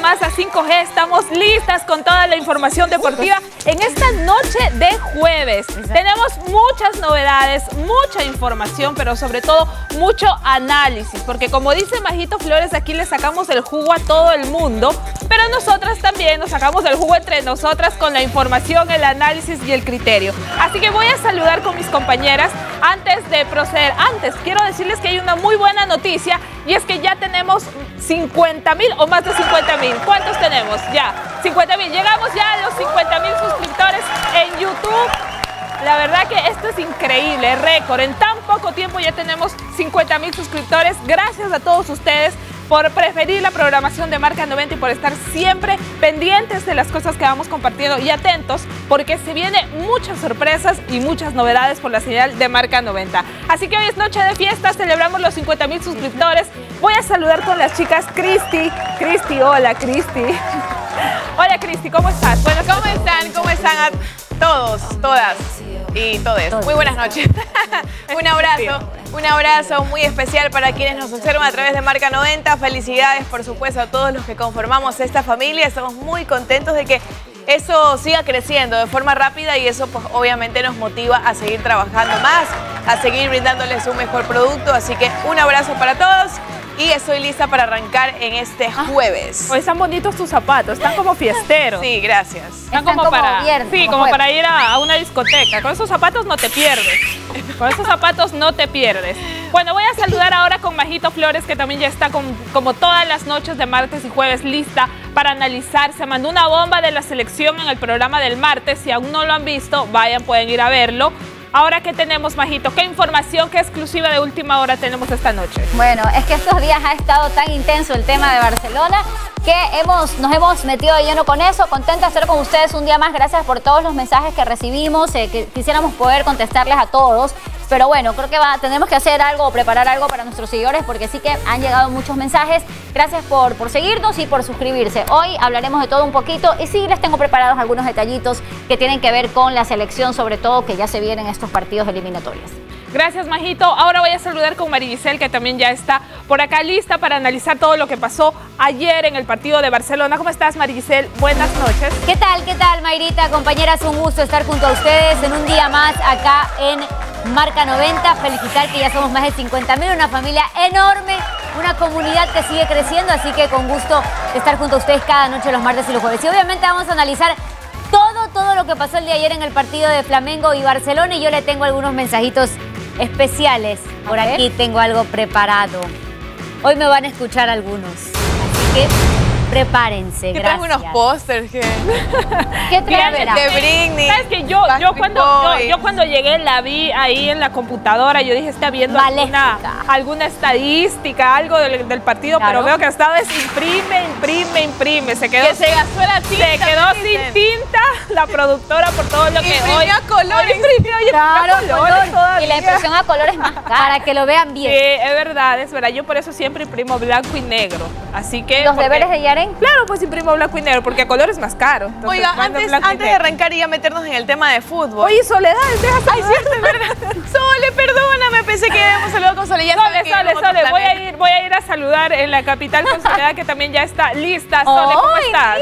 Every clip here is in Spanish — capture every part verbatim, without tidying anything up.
más a cinco G. Estamos listas con toda la información deportiva en esta noche de jueves. Exacto. Tenemos muchas novedades, mucha información, pero sobre todo mucho análisis, porque como dice Majito Flores, aquí le sacamos el jugo a todo el mundo, pero nosotras también nos sacamos el jugo entre nosotras con la información, el análisis y el criterio. Así que voy a saludar con mis compañeras. Antes de proceder, antes quiero decirles que hay una muy buena noticia, y es que ya tenemos cincuenta mil o más de cincuenta mil. ¿Cuántos tenemos? Ya, cincuenta mil. Llegamos ya a los cincuenta mil suscriptores en YouTube. La verdad que esto es increíble, récord. En tan poco tiempo ya tenemos cincuenta mil suscriptores. Gracias a todos ustedes por preferir la programación de Marca noventa y por estar siempre pendientes de las cosas que vamos compartiendo y atentos, porque se vienen muchas sorpresas y muchas novedades por la señal de Marca noventa. Así que hoy es noche de fiesta, celebramos los cincuenta mil suscriptores. Voy a saludar con las chicas. Cristi. Cristi, hola Cristi. Hola Cristi, ¿cómo estás? Buenas, ¿cómo están? ¿Cómo están a todos, todas y todes? Muy buenas noches. Un abrazo, un abrazo muy especial para quienes nos observan a través de Marca noventa. Felicidades, por supuesto, a todos los que conformamos esta familia. Estamos muy contentos de que eso siga creciendo de forma rápida, y eso pues obviamente nos motiva a seguir trabajando más, a seguir brindándoles un mejor producto. Así que un abrazo para todos. Y estoy lista para arrancar en este jueves. Ah, hoy están bonitos tus zapatos, están como fiesteros. Sí, gracias. Están, están como, como para, viernes, sí, como, como para ir a, a una discoteca. Con esos zapatos no te pierdes. Con esos zapatos no te pierdes. Bueno, voy a saludar ahora con Majito Flores, que también ya está con, como todas las noches de martes y jueves lista para analizar. Se mandó una bomba de la selección en el programa del martes. Si aún no lo han visto, vayan, pueden ir a verlo. Ahora, ¿qué tenemos, Majito? ¿Qué información, qué exclusiva de última hora tenemos esta noche? Bueno, es que estos días ha estado tan intenso el tema de Barcelona que hemos, nos hemos metido de lleno con eso. Contenta de estar con ustedes un día más. Gracias por todos los mensajes que recibimos, eh, que quisiéramos poder contestarles a todos. Pero bueno, creo que va, tenemos que hacer algo o preparar algo para nuestros seguidores, porque sí que han llegado muchos mensajes. Gracias por, por seguirnos y por suscribirse. Hoy hablaremos de todo un poquito, y sí les tengo preparados algunos detallitos que tienen que ver con la selección, sobre todo que ya se vienen estos partidos eliminatorios. Gracias, Majito. Ahora voy a saludar con Marigisel, que también ya está por acá lista para analizar todo lo que pasó ayer en el partido de Barcelona. ¿Cómo estás, Marigisel? Buenas noches. ¿Qué tal? ¿Qué tal, Mayrita? Compañeras, un gusto estar junto a ustedes en un día más acá en Marca noventa. Felicitar que ya somos más de cincuenta mil, una familia enorme, una comunidad que sigue creciendo, así que con gusto estar junto a ustedes cada noche, los martes y los jueves. Y obviamente vamos a analizar todo, todo lo que pasó el día de ayer en el partido de Flamengo y Barcelona, y yo le tengo algunos mensajitos especiales. Por aquí tengo algo preparado. Hoy me van a escuchar algunos, así que prepárense. ¿Qué traes? Unos pósters que... ¿Qué traes? De Britney. ¿Sabes que yo, yo, cuando, yo, yo cuando llegué la vi ahí en la computadora? Yo dije, está viendo alguna, alguna estadística, algo del, del partido, claro. Pero veo que esta vez imprime, imprime, imprime. Se quedó, que se gastó la tinta. Se quedó sin tinta la productora por todo lo que imprimió hoy... a colores. Imprimió, claro, a colores color. Y la impresión a colores más cara, para que lo vean bien. Sí, es verdad, es verdad. Yo por eso siempre imprimo blanco y negro. Así que... ¿Los porque, deberes de Yaren? Claro, pues imprimo blanco y negro, porque a color es más caro. Entonces, oiga, antes, antes de arrancar y ya meternos en el tema de fútbol. Oye, Soledad, deja Ay, cierto, es verdad. Sole, perdóname, pensé que habíamos saludado con Sole. Ya Sole, Sole, Sole, voy a, ir, voy a ir a saludar en la capital con Soledad, que también ya está lista. Sole, ¿cómo ¡Ay, estás?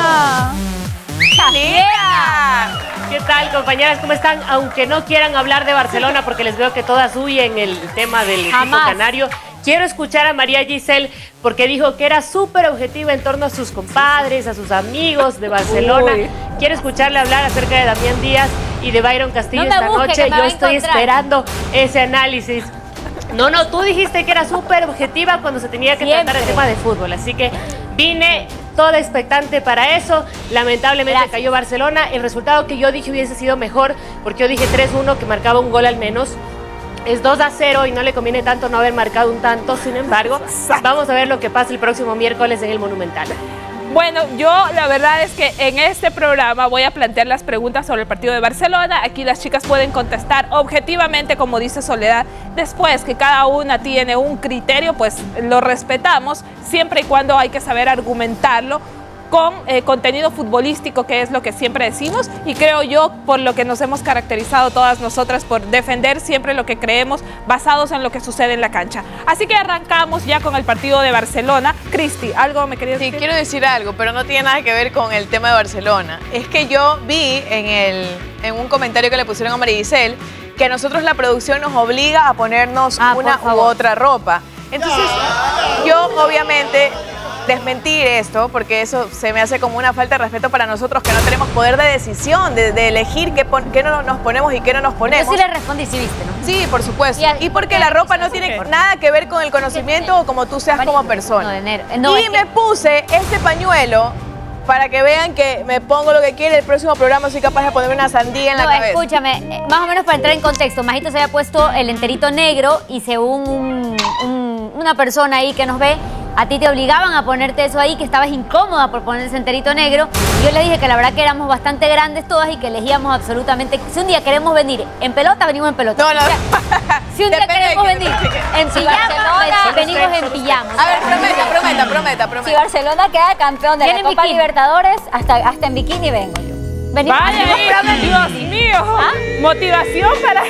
mira! ¡Mira! ¿Qué tal, compañeras? ¿Cómo están? Aunque no quieran hablar de Barcelona, porque les veo que todas huyen el tema del equipo Jamás. canario, quiero escuchar a María Giselle, porque dijo que era súper objetiva en torno a sus compadres, a sus amigos de Barcelona. Uy. Quiero escucharle hablar acerca de Damián Díaz y de Byron Castillo no esta noche. Yo estoy esperando ese análisis. No, no, tú dijiste que era súper objetiva cuando se tenía que Siempre. tratar el tema de fútbol, así que vine toda expectante para eso. Lamentablemente Gracias. cayó Barcelona. El resultado que yo dije hubiese sido mejor, porque yo dije tres uno, que marcaba un gol al menos. Es dos a cero y no le conviene tanto no haber marcado un tanto. Sin embargo, vamos a ver lo que pasa el próximo miércoles en el Monumental. Bueno, yo la verdad es que en este programa voy a plantear las preguntas sobre el partido de Barcelona. Aquí las chicas pueden contestar objetivamente, como dice Soledad. Después que cada una tiene un criterio, pues lo respetamos, siempre y cuando hay que saber argumentarlo. con eh, contenido futbolístico, que es lo que siempre decimos, y creo yo por lo que nos hemos caracterizado todas nosotras, por defender siempre lo que creemos basados en lo que sucede en la cancha. Así que arrancamos ya con el partido de Barcelona. Cristi, ¿algo me querías decir? Sí, quiero decir algo, pero no tiene nada que ver con el tema de Barcelona. Es que yo vi en, el, en un comentario que le pusieron a María Giselle que a nosotros la producción nos obliga a ponernos ah, una u otra ropa. Entonces, yo obviamente desmentir esto, porque eso se me hace como una falta de respeto para nosotros que no tenemos poder de decisión, de, de elegir qué, pon, qué no nos ponemos y qué no nos ponemos. Yo sí le respondí, sí viste, ¿no? Sí, por supuesto. Y, y porque la ropa no tiene nada que ver con el conocimiento o como tú seas como persona. No, de enero. No, y es me que... puse este pañuelo para que vean que me pongo lo que quiere. El próximo programa soy capaz de ponerme una sandía en no, la cabeza. Escúchame, más o menos para entrar en contexto, Majito se había puesto el enterito negro y según un, un, una persona ahí que nos ve, a ti te obligaban a ponerte eso ahí, que estabas incómoda por poner ese enterito negro. Y yo le dije que la verdad que éramos bastante grandes todas y que elegíamos absolutamente... Si un día queremos venir en pelota, venimos en pelota. No, no. Si un día Depende queremos de venir que... en pijama, venimos en pijama. A ver, prometa, prometa, prometa, prometa. Si Barcelona queda campeón de la Copa bikini? Libertadores, hasta, hasta en bikini vengo yo. Venimos, Vaya, Dios mío. ¿Ah? Motivación para...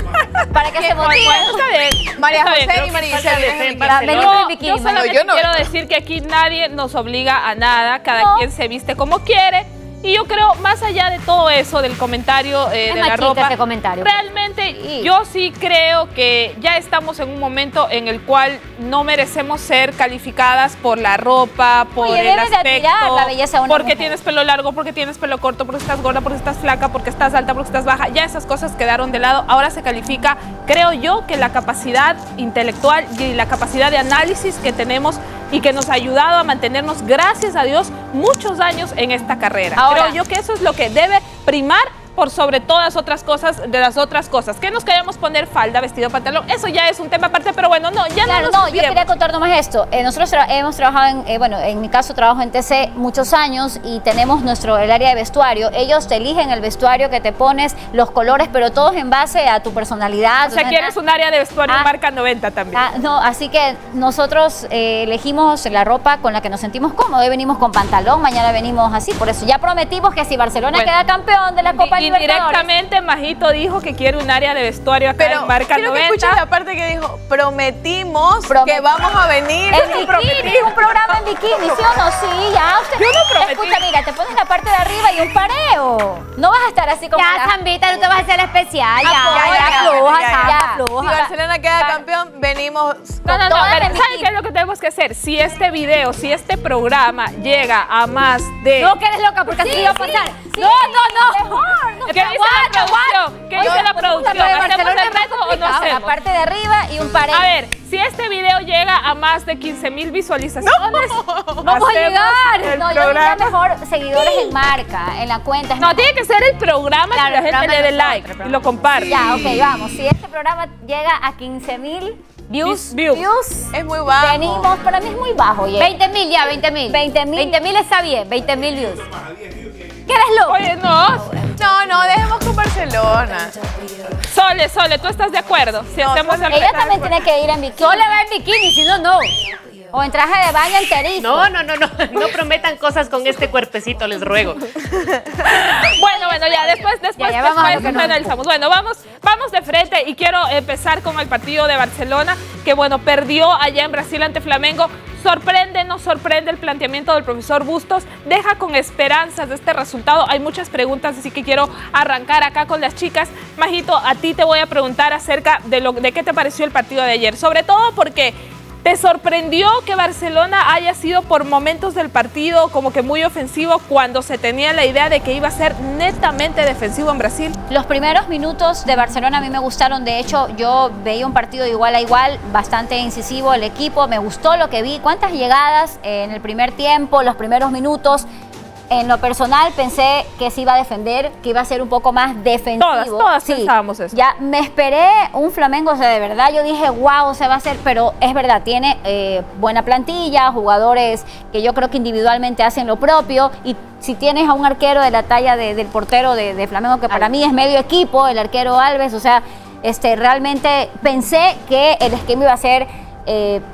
Para que se Bueno, motive. está bien. María Está José bien, creo y que María falta Giselle, de vengan en Para bikini. venir No, en bikini. yo solamente yo no quiero vengo. decir que aquí nadie nos obliga a nada, cada No. quien se viste como quiere. Y yo creo, más allá de todo eso, del comentario eh, Es de la machista ropa, ese comentario. realmente Sí. yo sí creo que ya estamos en un momento en el cual no merecemos ser calificadas por la ropa, por Oye, el debes de aspecto, admirar la belleza de una porque mujer. tienes pelo largo, porque tienes pelo corto, porque estás gorda, porque estás flaca, porque estás alta, porque estás baja. Ya esas cosas quedaron de lado. Ahora se califica, creo yo, que la capacidad intelectual y la capacidad de análisis que tenemos y que nos ha ayudado a mantenernos, gracias a Dios, muchos años en esta carrera. Ahora- Creo yo que eso es lo que debe primar por sobre todas otras cosas, de las otras cosas. Que nos queremos poner falda, vestido, pantalón, eso ya es un tema aparte, pero bueno, no, ya Claro, no nos no, yo olvidemos. quería contar nomás esto. Eh, nosotros tra- hemos trabajado, en, eh, bueno, en mi caso trabajo en T C muchos años y tenemos nuestro el área de vestuario. Ellos te eligen el vestuario que te pones, los colores, pero todos en base a tu personalidad. O sea, tu- quieres un área de vestuario Ah. marca noventa también. Ah, no, así que nosotros eh, elegimos la ropa con la que nos sentimos cómodos. Hoy venimos con pantalón, mañana venimos así. Por eso ya prometimos que si Barcelona Bueno. queda campeón de la Copa Y- Libertadores... Indirectamente, Majito dijo que quiere un área de vestuario acá Pero en marca quiero que noventa. escuches la parte que dijo, prometimos Promet- que vamos a venir. En bikini, un programa en bikini, ¿sí o no? Sí, ya. Usted... Yo no prometí. Escucha, mira, te pones la parte de arriba y un pareo. No vas a estar así como... Ya, la- Zambita, no te vas a hacer la especial. Ya, Ah, ya, ya, ya, afloja, ya, ya, ya. Si afloja. Barcelona queda campeón, venimos No, no, no, todas pero en ¿saben bikini. qué es lo que tenemos que hacer? Si este video, si este programa llega a más de... No, que eres loca, porque así Sí, iba a sí, pasar. sí, no, no, no. mejor, no. ¿Qué dice la producción? ¿Qué dice la producción? lo de ¿Hacemos Barcelona el es más reto o no complicado. hacemos? La parte de arriba y un pareo. A ver, si este video llega a más de quince mil visualizaciones, Vamos a hacemos llegar. el No, yo diría programa. mejor seguidores en marca, en la cuenta. es No, mejor. tiene que ser el programa Claro, que la el gente programa le dé de nosotros, like el y programa. lo comparte. Ya, ok, vamos. Si este programa llega a quince mil views, Views. views, Es muy bajo. venimos, para mí es muy bajo. oye. veinte mil ya, veinte mil. veinte mil. veinte mil está bien, veinte mil views. ¿Qué eres loco? Oye, no, No, no, dejemos con Barcelona. Sole, Sole, ¿tú estás de acuerdo? Si No, hacemos el Ella reto. también tiene que ir en bikini. Solo va en bikini, si no, no. O en traje de baño enterito. No, no, no, no, no prometan cosas con este cuerpecito, les ruego. Bueno, bueno, ya después, después, Ya, ya, vamos a lo después que nos analizamos. Bueno, vamos, vamos de frente y quiero empezar con el partido de Barcelona, que bueno, perdió allá en Brasil ante Flamengo. Sorprende, nos sorprende el planteamiento del profesor Bustos, deja con esperanzas de este resultado. Hay muchas preguntas, así que quiero arrancar acá con las chicas. Majito, a ti te voy a preguntar acerca de, lo, de qué te pareció el partido de ayer, sobre todo porque... ¿Te sorprendió que Barcelona haya sido por momentos del partido como que muy ofensivo cuando se tenía la idea de que iba a ser netamente defensivo en Brasil? Los primeros minutos de Barcelona a mí me gustaron. De hecho, yo veía un partido de igual a igual, bastante incisivo el equipo. Me gustó lo que vi. ¿Cuántas llegadas en el primer tiempo, los primeros minutos? En lo personal pensé que se iba a defender, que iba a ser un poco más defensivo. Todas, todas pensábamos eso. Ya me esperé un Flamengo, o sea, de verdad yo dije, wow, se va a hacer, pero es verdad, tiene eh, buena plantilla, jugadores que yo creo que individualmente hacen lo propio, y si tienes a un arquero de la talla de, del portero de, de Flamengo, que para mí es medio equipo, el arquero Alves, o sea, este, realmente pensé que el esquema iba a ser... Eh,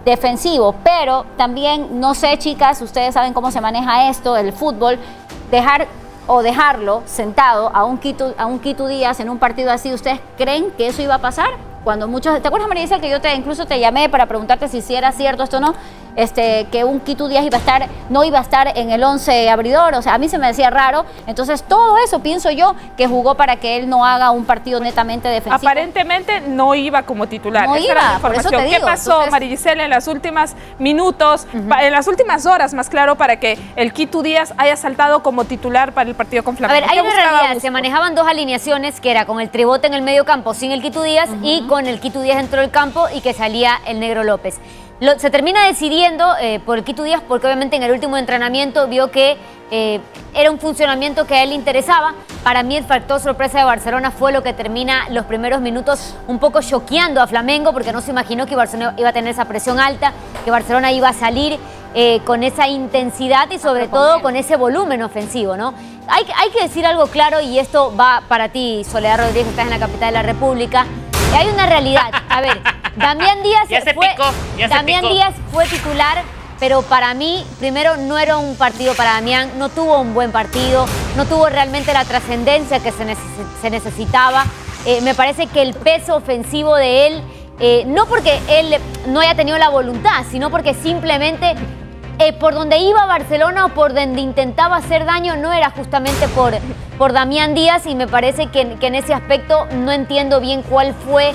defensivo, pero también, no sé, chicas, ustedes saben cómo se maneja esto, el fútbol, dejar o dejarlo sentado a un Quito, a un Quito Díaz en un partido así, ¿ustedes creen que eso iba a pasar? Cuando muchos, ¿te acuerdas, María Isel, que yo te incluso te llamé para preguntarte si, si era cierto esto o no? Este, que un Quito Díaz iba a estar, no iba a estar en el once abridor, o sea, a mí se me decía raro. Entonces, todo eso pienso yo que jugó para que él no haga un partido netamente defensivo. Aparentemente no iba como titular. No Esa iba, era la por eso información. te digo. ¿Qué pasó, Entonces, María Isel, en los últimos minutos, uh-huh. en las últimas horas, más claro, para que el Quito Díaz haya saltado como titular para el partido con Flamengo? A ver, hay una realidad, Bustos? Se manejaban dos alineaciones, que era con el tribote en el medio campo sin el Quito Díaz uh-huh. y con el Quito Díaz dentro del campo y que salía el Negro López. Lo, se termina decidiendo eh, por el Quito Díaz porque obviamente en el último entrenamiento vio que eh, era un funcionamiento que a él le interesaba. Para mí el factor sorpresa de Barcelona fue lo que termina los primeros minutos un poco choqueando a Flamengo, porque no se imaginó que Barcelona iba a tener esa presión alta, que Barcelona iba a salir eh, con esa intensidad y sobre todo con ese volumen ofensivo, ¿no? Hay, hay que decir algo claro, y esto va para ti, Soledad Rodríguez, que estás en la capital de la República. Hay una realidad. A ver, Damián Díaz, ya se fue, picó, ya Damián se picó. Díaz fue titular, pero para mí, primero, no era un partido para Damián, no tuvo un buen partido, no tuvo realmente la trascendencia que se, neces se necesitaba. Eh, me parece que el peso ofensivo de él, eh, no porque él no haya tenido la voluntad, sino porque simplemente eh, por donde iba Barcelona o por donde intentaba hacer daño no era justamente por, por Damián Díaz, y me parece que, que en ese aspecto no entiendo bien cuál fue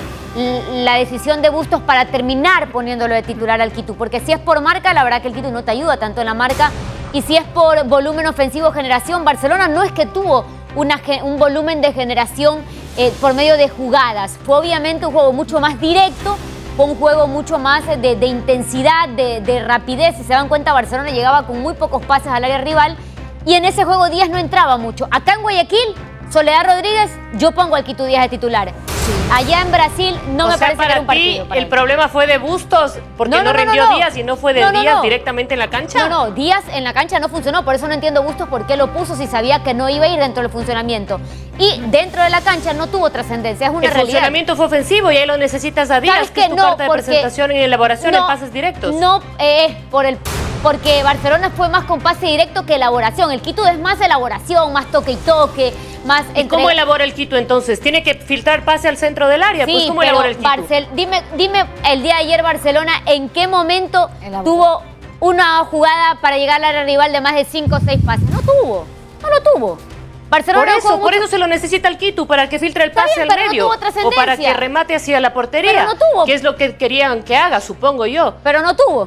la decisión de Bustos para terminar poniéndolo de titular al Quito, porque si es por marca, la verdad que el Quito no te ayuda tanto en la marca, y si es por volumen ofensivo, generación, Barcelona no es que tuvo una, un volumen de generación eh, por medio de jugadas, fue obviamente un juego mucho más directo, fue un juego mucho más de, de intensidad, de, de rapidez. Si se dan cuenta, Barcelona llegaba con muy pocos pases al área rival, y en ese juego Díaz no entraba mucho. Acá en Guayaquil, Soledad Rodríguez, yo pongo al Quito Díaz de titular. Sí. Allá en Brasil no o me sea, parece para que era un partido. ti, Para el él. problema fue de Bustos porque no, no, no rindió no, no. Díaz y no fue de no, no, Díaz no. directamente en la cancha. No, no, Díaz en la cancha no funcionó, por eso no entiendo Bustos por qué lo puso si sabía que no iba a ir dentro del funcionamiento. Y dentro de la cancha no tuvo trascendencia, es una el realidad. El funcionamiento fue ofensivo y ahí lo necesitas a Díaz, que, que es tu no, carta de presentación y elaboración no, en pases directos. No, es eh, por el... Porque Barcelona fue más con pase directo que elaboración. El Quito es más elaboración, más toque y toque, más... ¿Y entre... cómo elabora el Quito entonces? ¿Tiene que filtrar pase al centro del área? Sí, pues ¿cómo pero elabora el Quito? Barcel... Dime, dime el día de ayer Barcelona, ¿en qué momento elabora. tuvo una jugada para llegar al área rival de más de cinco o seis pases? No tuvo, no lo tuvo. Barcelona por eso, mucho... por eso se lo necesita el Quito, para que filtre el pase bien, al medio. No o para que remate hacia la portería. Pero no tuvo. Que es lo que querían que haga, supongo yo. Pero no tuvo.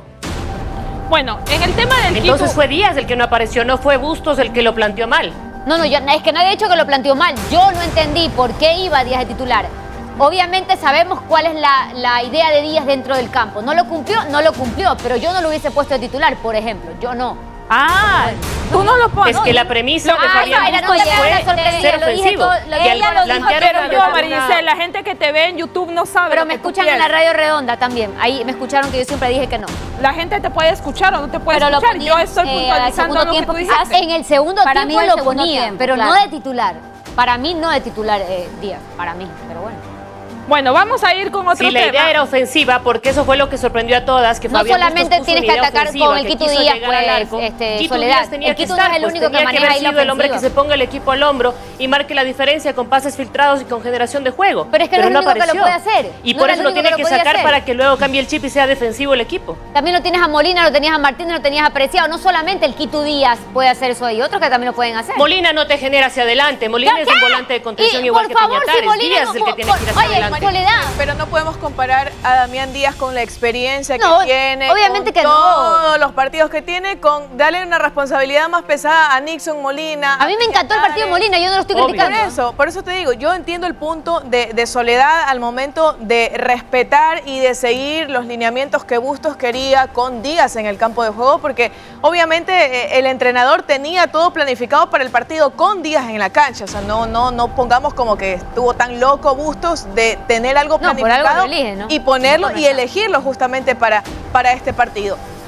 Bueno, en el tema del Quito... Entonces fue Díaz el que no apareció, no fue Bustos el que lo planteó mal. No, no, yo, es que nadie ha dicho que lo planteó mal. Yo no entendí por qué iba Díaz de titular. Obviamente sabemos cuál es la, la idea de Díaz dentro del campo. No lo cumplió, no lo cumplió, pero yo no lo hubiese puesto de titular, por ejemplo. Yo no. Ah, tú no lo pones. Es que la premisa de Fabián Bustos fue ser ofensivo. Y al plantear pero yo, María Isel, la gente que te ve en YouTube no sabe. Pero me escuchan en la radio redonda también. Ahí me escucharon que yo siempre dije que no. La gente te puede escuchar o no te puede pero escuchar. Ponían, yo estoy eh, puntualizando lo que tú dijiste. En el segundo para tiempo mí lo segundo ponían, tiempo, pero claro. no de titular. Para mí no de titular eh, Díaz, para mí, pero bueno. Bueno, vamos a ir con otro sí, tema. la idea era ofensiva, porque eso fue lo que sorprendió a todas, que no Fabián solamente Bustos puso tienes que atacar ofensiva, con el Quito Díaz, pues, este, Quito Soledad. Díaz tenía el que Quito estar, no es el pues, único tenía que que maneja haber ahí la sido el hombre que ofensiva. se ponga el equipo al hombro y marque la diferencia con pases filtrados y con generación de juego. Pero es que Pero no es el único apareció. que lo puede hacer. Y no por era eso el lo único tiene que que lo podía sacar hacer. para que luego cambie el chip y sea defensivo el equipo. También lo tienes a Molina, lo tenías a Martínez, lo tenías a Preciado. No solamente el Quito Díaz puede hacer eso, hay otros que también lo pueden hacer. Molina no te genera hacia adelante. Molina ¿Qué? es un volante de contención Y, igual por que favor, Peñatares. si Molina Díaz no es el que po- tiene que ir hacia Oye, adelante. Soledad. Pero no podemos comparar a Damián Díaz con la experiencia No, que tiene, obviamente con que no. todos los partidos que tiene, con darle una responsabilidad más pesada a Nixon Molina. A mí me encantó el partido de Molina, yo no lo estoy Obvio. criticando. Por eso, por eso te digo, yo entiendo el punto de, de Soledad al momento de respetar y de seguir los lineamientos que Bustos quería con Díaz en el campo de juego, porque obviamente eh, el entrenador tenía todo planificado para el partido con Díaz en la cancha. O sea, no, no, no pongamos como que estuvo tan loco Bustos de tener algo No, por planificado algo lo elige, ¿no? y ponerlo y elegirlo justamente para, para este partido.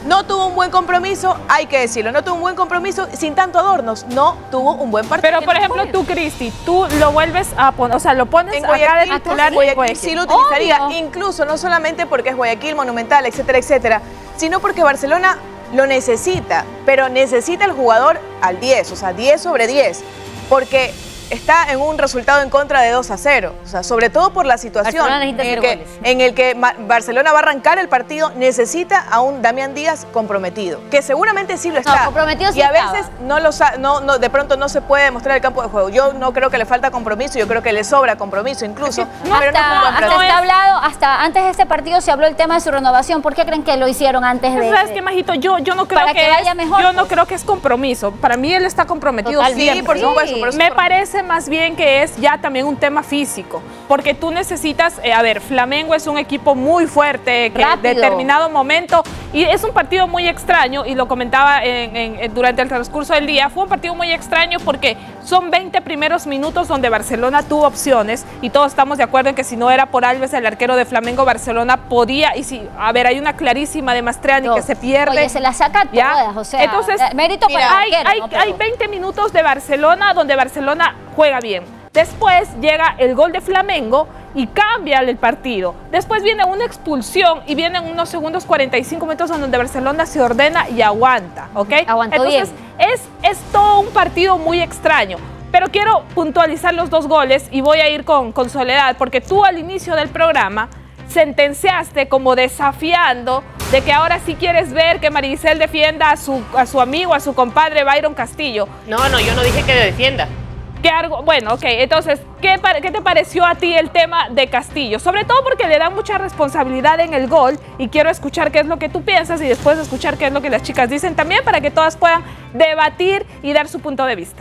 No tuvo un buen compromiso, hay que decirlo. No tuvo un buen compromiso sin tanto adornos. No tuvo un buen partido. Pero, por ejemplo, tú, Cristi, tú lo vuelves a poner, o sea, lo pones en acá de Guayaquil, titular. Guayaquil, Guayaquil sí lo utilizaría. Obvio. Incluso, no solamente porque es Guayaquil, Monumental, etcétera, etcétera, sino porque Barcelona lo necesita, pero necesita el jugador al diez, o sea, diez sobre diez, porque está en un resultado en contra de dos a cero, o sea, sobre todo por la situación en el, que, en el que Barcelona va a arrancar el partido, necesita a un Damián Díaz comprometido, que seguramente sí lo está, no, comprometido sí y a estaba. veces no lo, no, no, de pronto no se puede demostrar el campo de juego. Yo no creo que le falta compromiso, yo creo que le sobra compromiso incluso, no, pero hasta, no, hasta no está hablado, hasta antes de este partido se habló el tema de su renovación. ¿Por qué creen que lo hicieron antes de? ¿Sabes qué, Majito? Yo, yo no creo Para que, que vaya es, mejor, yo no pues. creo que es compromiso. Para mí él está comprometido Totalmente. siempre. Sí, por supuesto, por Me supuesto. parece más bien que es ya también un tema físico, porque tú necesitas, eh, a ver, Flamengo es un equipo muy fuerte, que en Rápido. determinado momento, y es un partido muy extraño, y lo comentaba en, en, durante el transcurso del día, fue un partido muy extraño porque son veinte primeros minutos donde Barcelona tuvo opciones, y todos estamos de acuerdo en que si no era por Alves, el arquero de Flamengo, Barcelona podía, y si, a ver, hay una clarísima de Mastriani No. que se pierde. Oye, se la saca ¿ya? todas, o sea, Entonces, eh, mérito mira, para el hay, arquero, hay, ¿no? Pero- hay veinte minutos de Barcelona donde Barcelona juega bien. Después llega el gol de Flamengo y cambia el partido. Después viene una expulsión y vienen unos segundos cuarenta y cinco minutos en donde Barcelona se ordena y aguanta, ¿ok? Aguantó Entonces, es, es todo un partido muy extraño. Pero quiero puntualizar los dos goles y voy a ir con, con Soledad, porque tú al inicio del programa sentenciaste como desafiando de que ahora sí quieres ver que Maricel defienda a su, a su amigo, a su compadre Byron Castillo. No, no, yo no dije que le defienda. ¿Qué algo? Bueno, ok, entonces, ¿qué, ¿qué te pareció a ti el tema de Castillo? Sobre todo porque le dan mucha responsabilidad en el gol y quiero escuchar qué es lo que tú piensas y después escuchar qué es lo que las chicas dicen también para que todas puedan debatir y dar su punto de vista.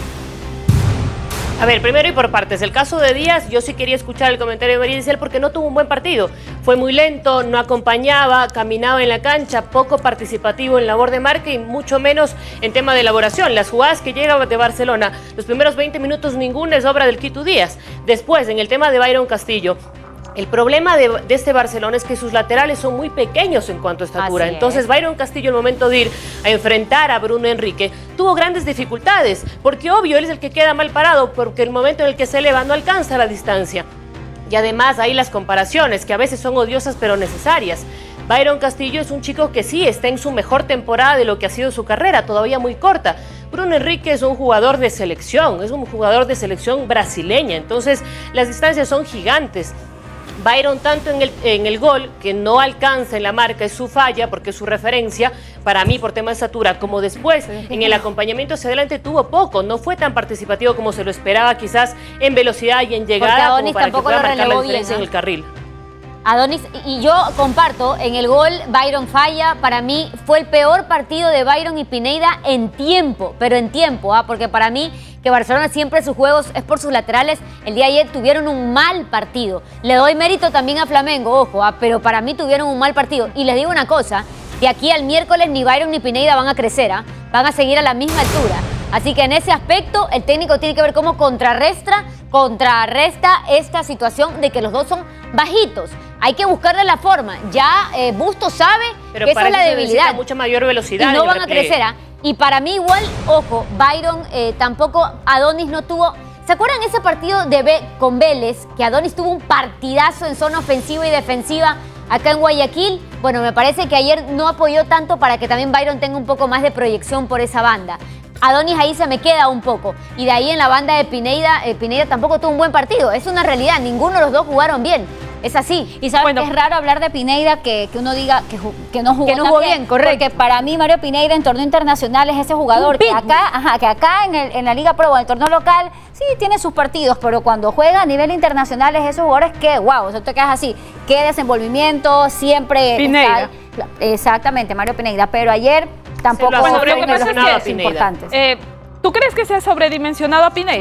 A ver, primero y por partes. El caso de Díaz, yo sí quería escuchar el comentario de María Giselle porque no tuvo un buen partido. Fue muy lento, no acompañaba, caminaba en la cancha, poco participativo en labor de marca y mucho menos en tema de elaboración. Las jugadas que llegan de Barcelona, los primeros veinte minutos ninguna es obra del Quito Díaz. Después, en el tema de Byron Castillo, el problema de, de este Barcelona es que sus laterales son muy pequeños en cuanto a estatura. Así es. Entonces, Byron Castillo, al momento de ir a enfrentar a Bruno Enrique, tuvo grandes dificultades, porque obvio, él es el que queda mal parado, porque el momento en el que se eleva no alcanza la distancia. Y además, hay las comparaciones, que a veces son odiosas pero necesarias. Byron Castillo es un chico que sí está en su mejor temporada de lo que ha sido su carrera, todavía muy corta. Bruno Enrique es un jugador de selección, es un jugador de selección brasileña, entonces las distancias son gigantes. Byron tanto en el, en el gol, que no alcanza en la marca, es su falla porque es su referencia, para mí por tema de estatura, como después en el acompañamiento hacia adelante tuvo poco, no fue tan participativo como se lo esperaba quizás en velocidad y en llegada como Adonis para que tampoco pueda lo marcar la relevó diferencia bien, en el carril. Adonis, y yo comparto, en el gol Byron falla, para mí fue el peor partido de Byron y Pineda en tiempo, pero en tiempo, ¿ah? Porque para mí que Barcelona siempre sus juegos es por sus laterales, el día de ayer tuvieron un mal partido. Le doy mérito también a Flamengo, ojo, ¿ah? Pero para mí tuvieron un mal partido. Y les digo una cosa, de aquí al miércoles ni Byron ni Pineda van a crecer, ¿ah? Van a seguir a la misma altura. Así que en ese aspecto el técnico tiene que ver cómo contrarresta, contrarresta esta situación de que los dos son bajitos. Hay que buscarle la forma. Ya eh, Bustos sabe Pero que esa para es la eso se necesita debilidad. mucha mayor velocidad. Y no en el van a repliegue. crecer, ¿ah? Y para mí igual, ojo, Byron eh, tampoco, Adonis no tuvo... ¿Se acuerdan ese partido de B con Vélez? Que Adonis tuvo un partidazo en zona ofensiva y defensiva acá en Guayaquil. Bueno, me parece que ayer no apoyó tanto para que también Byron tenga un poco más de proyección por esa banda. Adonis ahí se me queda un poco. Y de ahí en la banda de Pineda, eh, Pineda tampoco tuvo un buen partido. Es una realidad, ninguno de los dos jugaron bien. Es así. Y sabes Bueno. que es raro hablar de Pineda que, que uno diga que, ju- que no jugó Que no tan jugó bien, correcto. Porque para mí Mario Pineda en torneo internacional es ese jugador Un que pit. acá, ajá, que acá en, el- en la Liga Pro o en el torneo local sí tiene sus partidos, pero cuando juega a nivel internacional es esos jugadores que, wow, o sea, te quedas así, qué desenvolvimiento, siempre Pineda. está- exactamente, Mario Pineda, pero ayer tampoco lo ha fue Bueno, lo que uno de pasa los es que- jugadores sí, importantes. Eh, ¿Tú crees que se ha sobredimensionado a Pineda?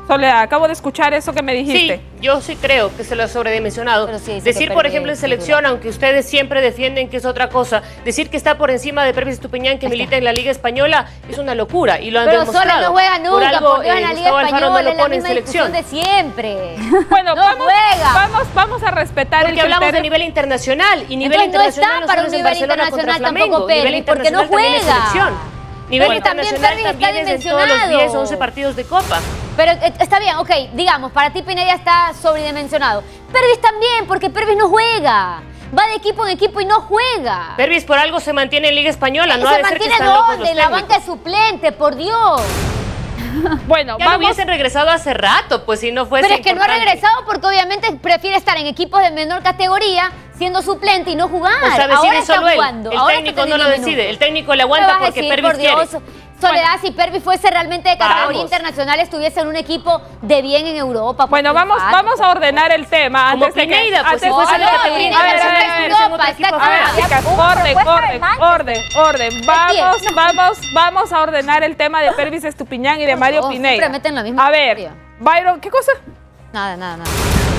Soledad, acabo de escuchar eso que me dijiste. Sí, yo sí creo que se lo ha sobredimensionado. Sí, decir, por ejemplo, en selección, aunque ustedes siempre defienden que es otra cosa, decir que está por encima de Pervis Estupiñán, que milita en la Liga Española, es una locura y lo han pero demostrado. Sola no juega nunca, por algo, porque en la eh, Liga Gustavo Alfaro Española no lo es la pone en misma selección. discusión de siempre. Bueno, no vamos, juega. vamos, vamos a respetar Porque el hablamos criterio. de nivel internacional y nivel Entonces no internacional está para un solo es en nivel Barcelona contra internacional Flamengo, tampoco nivel Pervis, porque no internacional también es juega. selección. Nivel Porque también internacional Pervis está también es en todos los dimensionado. diez, once partidos de Copa. Pero eh, está bien, ok, digamos, para ti Pineda está sobredimensionado. Pervis también, porque Pervis no juega. Va de equipo en equipo y no juega. Pervis por algo se mantiene en Liga Española, no ha ¿Se de ser que mantiene están locos los dónde? En la técnicos. banca de suplente, por Dios. Bueno, Ya no vamos. hubiesen regresado hace rato, pues si no fuese Pero es que no ha importante. regresado porque obviamente prefiere estar en equipos de menor categoría siendo suplente y no jugar. O sea, decide Ahora está solo él. jugando. El ahora técnico está no lo teniendo decide. minutos. El técnico le ¿Qué aguanta vas a porque decir, Pervis por Dios? quiere. Soledad, si Pervis fuese realmente de categoría Vamos. internacional, estuviese en un equipo de bien en Europa. Bueno, vamos, vamos a ordenar el tema. Como Antes de que- Pineda, pues, antes- si fuese a ver, la a ver, Caterina, a ver, que a se ver, está a ver, en otro equipo. A ver, Ah, chicas, orden, orden, orden, orden. Vamos, vamos, vamos a ordenar el tema de Pervis Estupiñán y de Mario no, Pineda. siempre meten la misma A ver, historia. Byron, ¿qué cosa? Nada, nada, nada.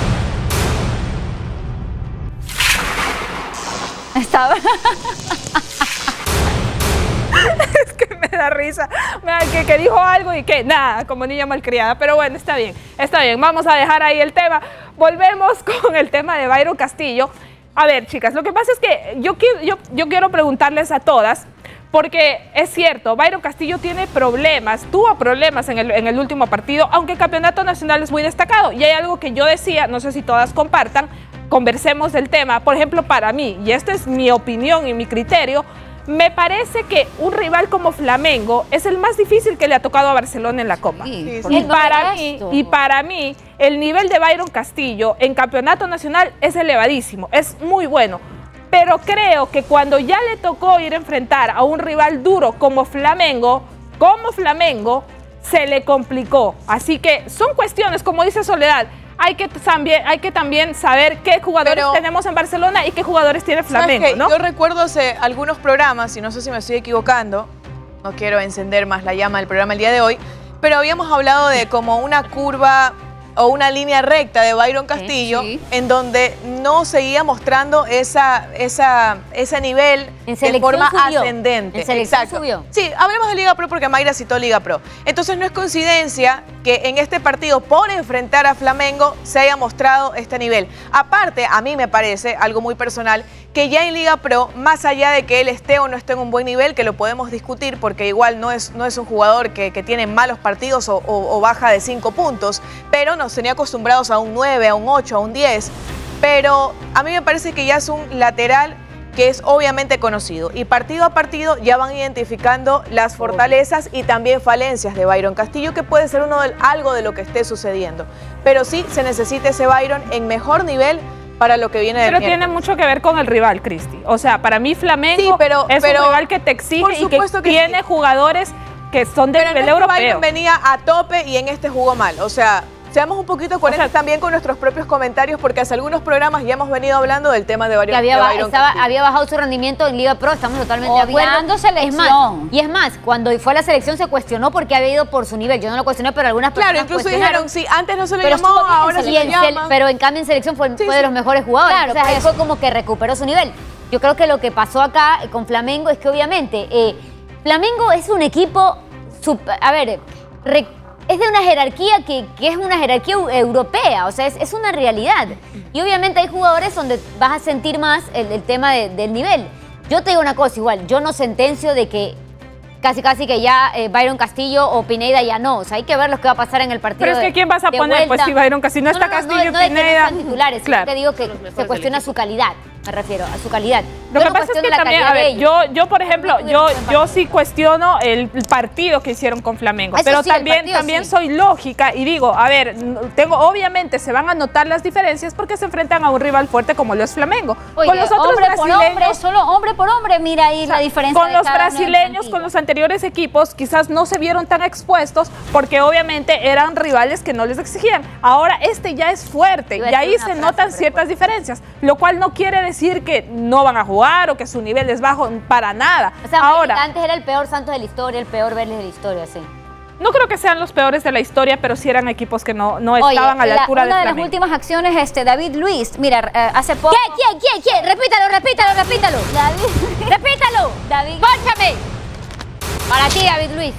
Estaba... Es que me da risa. Me da que, que dijo algo y que nada, como niña malcriada. Pero bueno, está bien, está bien. Vamos a dejar ahí el tema. Volvemos con el tema de Byron Castillo. A ver, chicas, lo que pasa es que yo, qui- yo, yo quiero preguntarles a todas, porque es cierto, Byron Castillo tiene problemas, tuvo problemas en el, en el último partido, aunque el campeonato nacional es muy destacado. Y hay algo que yo decía, no sé si todas compartan, conversemos del tema. Por ejemplo, para mí, y esta es mi opinión y mi criterio, me parece que un rival como Flamengo es el más difícil que le ha tocado a Barcelona en la Copa. Sí, y, sí. para El mí, modesto. y para mí, el nivel de Byron Castillo en campeonato nacional es elevadísimo, es muy bueno. Pero creo que cuando ya le tocó ir a enfrentar a un rival duro como Flamengo, como Flamengo, se le complicó. Así que son cuestiones, como dice Soledad, hay que también, hay que también saber qué jugadores Pero, tenemos en Barcelona y qué jugadores tiene ¿sabes Flamengo, qué? ¿no? Yo recuerdo hace algunos programas, y no sé si me estoy equivocando, no quiero encender más la llama del programa el día de hoy, pero habíamos hablado de como una curva o una línea recta de Byron Castillo, sí. en donde no seguía mostrando esa, esa, ese nivel En de selección forma subió. ascendente. En selección Exacto. subió. Sí, hablemos de Liga Pro porque Mayra citó Liga Pro. Entonces no es coincidencia que en este partido, por enfrentar a Flamengo, se haya mostrado este nivel. Aparte, a mí me parece, algo muy personal, que ya en Liga Pro, más allá de que él esté o no esté en un buen nivel, que lo podemos discutir porque igual no es, no es un jugador que, que tiene malos partidos o, o- o baja de cinco puntos, pero nos tenía acostumbrados a un nueve, a un ocho, a un diez. Pero a mí me parece que ya es un lateral que es obviamente conocido. Y partido a partido ya van identificando las fortalezas y también falencias de Byron Castillo, que puede ser uno del, algo de lo que esté sucediendo. Pero sí se necesita ese Byron en mejor nivel para lo que viene del Pero tiene miércoles. mucho que ver con el rival, Cristi. O sea, para mí Flamengo Sí, pero- es pero- un rival que te exige por y que, supuesto que tiene sí. jugadores que son de Pero no nivel es que europeo. Byron venía a tope y en este jugó mal. O sea, seamos un poquito coherentes O sea, también con nuestros propios comentarios, porque hace algunos programas ya hemos venido hablando del tema de, Byron, Que había, de ba- Byron estaba- Castillo. había bajado su rendimiento en Liga Pro, estamos totalmente de acuerdo. Odiando Es más, selección. y es más, cuando fue a la selección se cuestionó porque había ido por su nivel. Yo no lo cuestioné, pero algunas Claro, personas incluso cuestionaron. dijeron, sí, antes no se le Pero llamó, estuvo bien en ahora se selección. le Y en sel- llama. Pero en cambio en selección fue, Sí, fue sí. de los mejores jugadores. Claro, Entonces por ahí eso. fue como que recuperó su nivel. Yo creo que lo que pasó acá eh, con Flamengo es que obviamente eh, Flamengo es un equipo, sup- a ver, re- es de una jerarquía que, que es una jerarquía eu- europea, o sea, es, es una realidad. Y obviamente hay jugadores donde vas a sentir más el, el tema de- del nivel. Yo te digo una cosa igual, yo no sentencio de que casi casi que ya eh, Byron Castillo o Pineda ya no, o sea, hay que ver lo que va a pasar en el partido. Pero es que de- ¿quién vas a de poner? Pues vuelta. si Byron Castillo no está Castillo y no de que no Pineda. sean titulares, Claro. sino que digo que Los mejores se del cuestiona equipo. su calidad, me refiero a su calidad. Lo Yo que no pasa es cuestiono que la también, calidad a de ver, ellos. yo, yo por ejemplo, No yo, tuvieron buen yo sí cuestiono el partido que hicieron con Flamengo, Eso pero sí, el también, partido también sí. soy lógica y digo, a ver, n- tengo, obviamente se van a notar las diferencias porque se enfrentan a un rival fuerte como lo es Flamengo. Oye, con los otros hombre por hombre, brasileños, solo hombre por hombre, mira ahí la diferencia. con de los cada uno de brasileños, plantilla. con los anteriores equipos, quizás no se vieron tan expuestos porque obviamente eran rivales que no les exigían. Ahora este ya es fuerte Iba a y ahí decir se una notan frase, pero ciertas diferencias, lo cual no quiere decir que no van a jugar o que su nivel es bajo, para nada. O sea, Ahora, antes era el peor Santos de la historia, el peor Vélez de la historia, sí. No creo que sean los peores de la historia, pero sí eran equipos que no, no Oye, estaban a la, la altura de una de las Flamengo. últimas acciones, este, David Luiz, mira, eh, hace poco... ¿Qué? ¿Quién? ¿Quién? ¿Quién? Repítalo, repítalo, repítalo. David... Repítalo. David... ¡Pórchame! Para ti, David Luiz.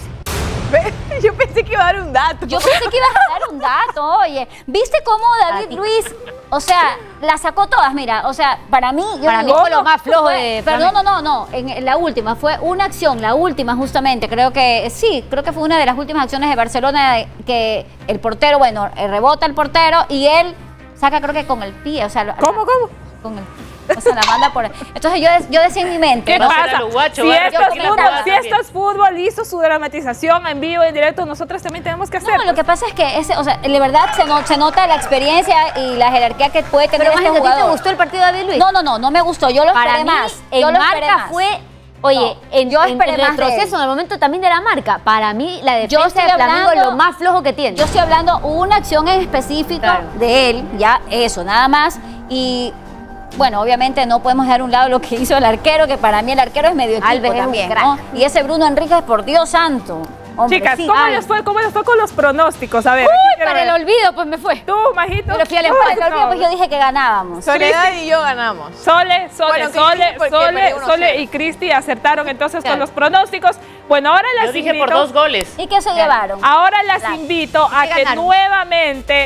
Yo pensé que iba a dar un dato. Yo pensé que ibas a dar un dato, oye. ¿Viste cómo David Luiz, o sea, la sacó todas? Mira, o sea, para mí... Yo Para digo, mí fue lo más flojo fue- de Pero Flamengo. no, no, no, no, en, en la última, fue una acción, la última justamente, creo que, sí, creo que fue una de las últimas acciones de Barcelona de- que el portero, bueno, eh, rebota el portero y él saca creo que con el pie, o sea... lo- ¿Cómo, cómo? Con el o sea, la manda por... Entonces yo, yo decía en mi mente, ¿Qué ¿no? Va a ser pasa? al uruguacho, Si va a esto, repetir es la fútbol, jugada si también. esto es fútbol, hizo su dramatización en vivo, en directo, nosotros también tenemos que hacer. No, lo que pasa es que ese, o sea, de verdad se, no- se nota la experiencia y la jerarquía que puede tener Pero más este ¿a ti te jugador. gustó el partido de David Luiz? No, no, no, no me gustó. Yo lo Para esperé mí, más. en yo lo esperé marca más. fue... Oye, No, en, yo en- esperé en más de retroceso él. en el momento también de la marca. Para mí, la Yo defensa estoy de Flamengo es hablando- lo más flojo que tiene. Yo estoy hablando una acción en específico Claro. de él, ya eso, nada más. Y bueno, obviamente no podemos dejar a un lado lo que hizo el arquero, que para mí el arquero es medio equipo Alves es un también, crack. ¿no? Y ese Bruno Enríquez, por Dios santo. Chicas, hombrecito. ¿cómo Ay. les fue? ¿Cómo les fue con los pronósticos? A ver, aquí Uy, quiero para el ver. olvido, pues me fue. Tú, Majito. Pero fui al Uy, empate, no. el olvido, pues yo dije que ganábamos. Soledad y yo ganamos. Sole, Sole, Bueno, Cristi, Sole, porque Sole, perdió uno Sole cero. y Cristi acertaron entonces Claro. con los pronósticos. Bueno, ahora las Yo dije invito, por dos goles. ¿Y qué se llevaron? ahora las Claro. invito a ¿Qué que ganaron? nuevamente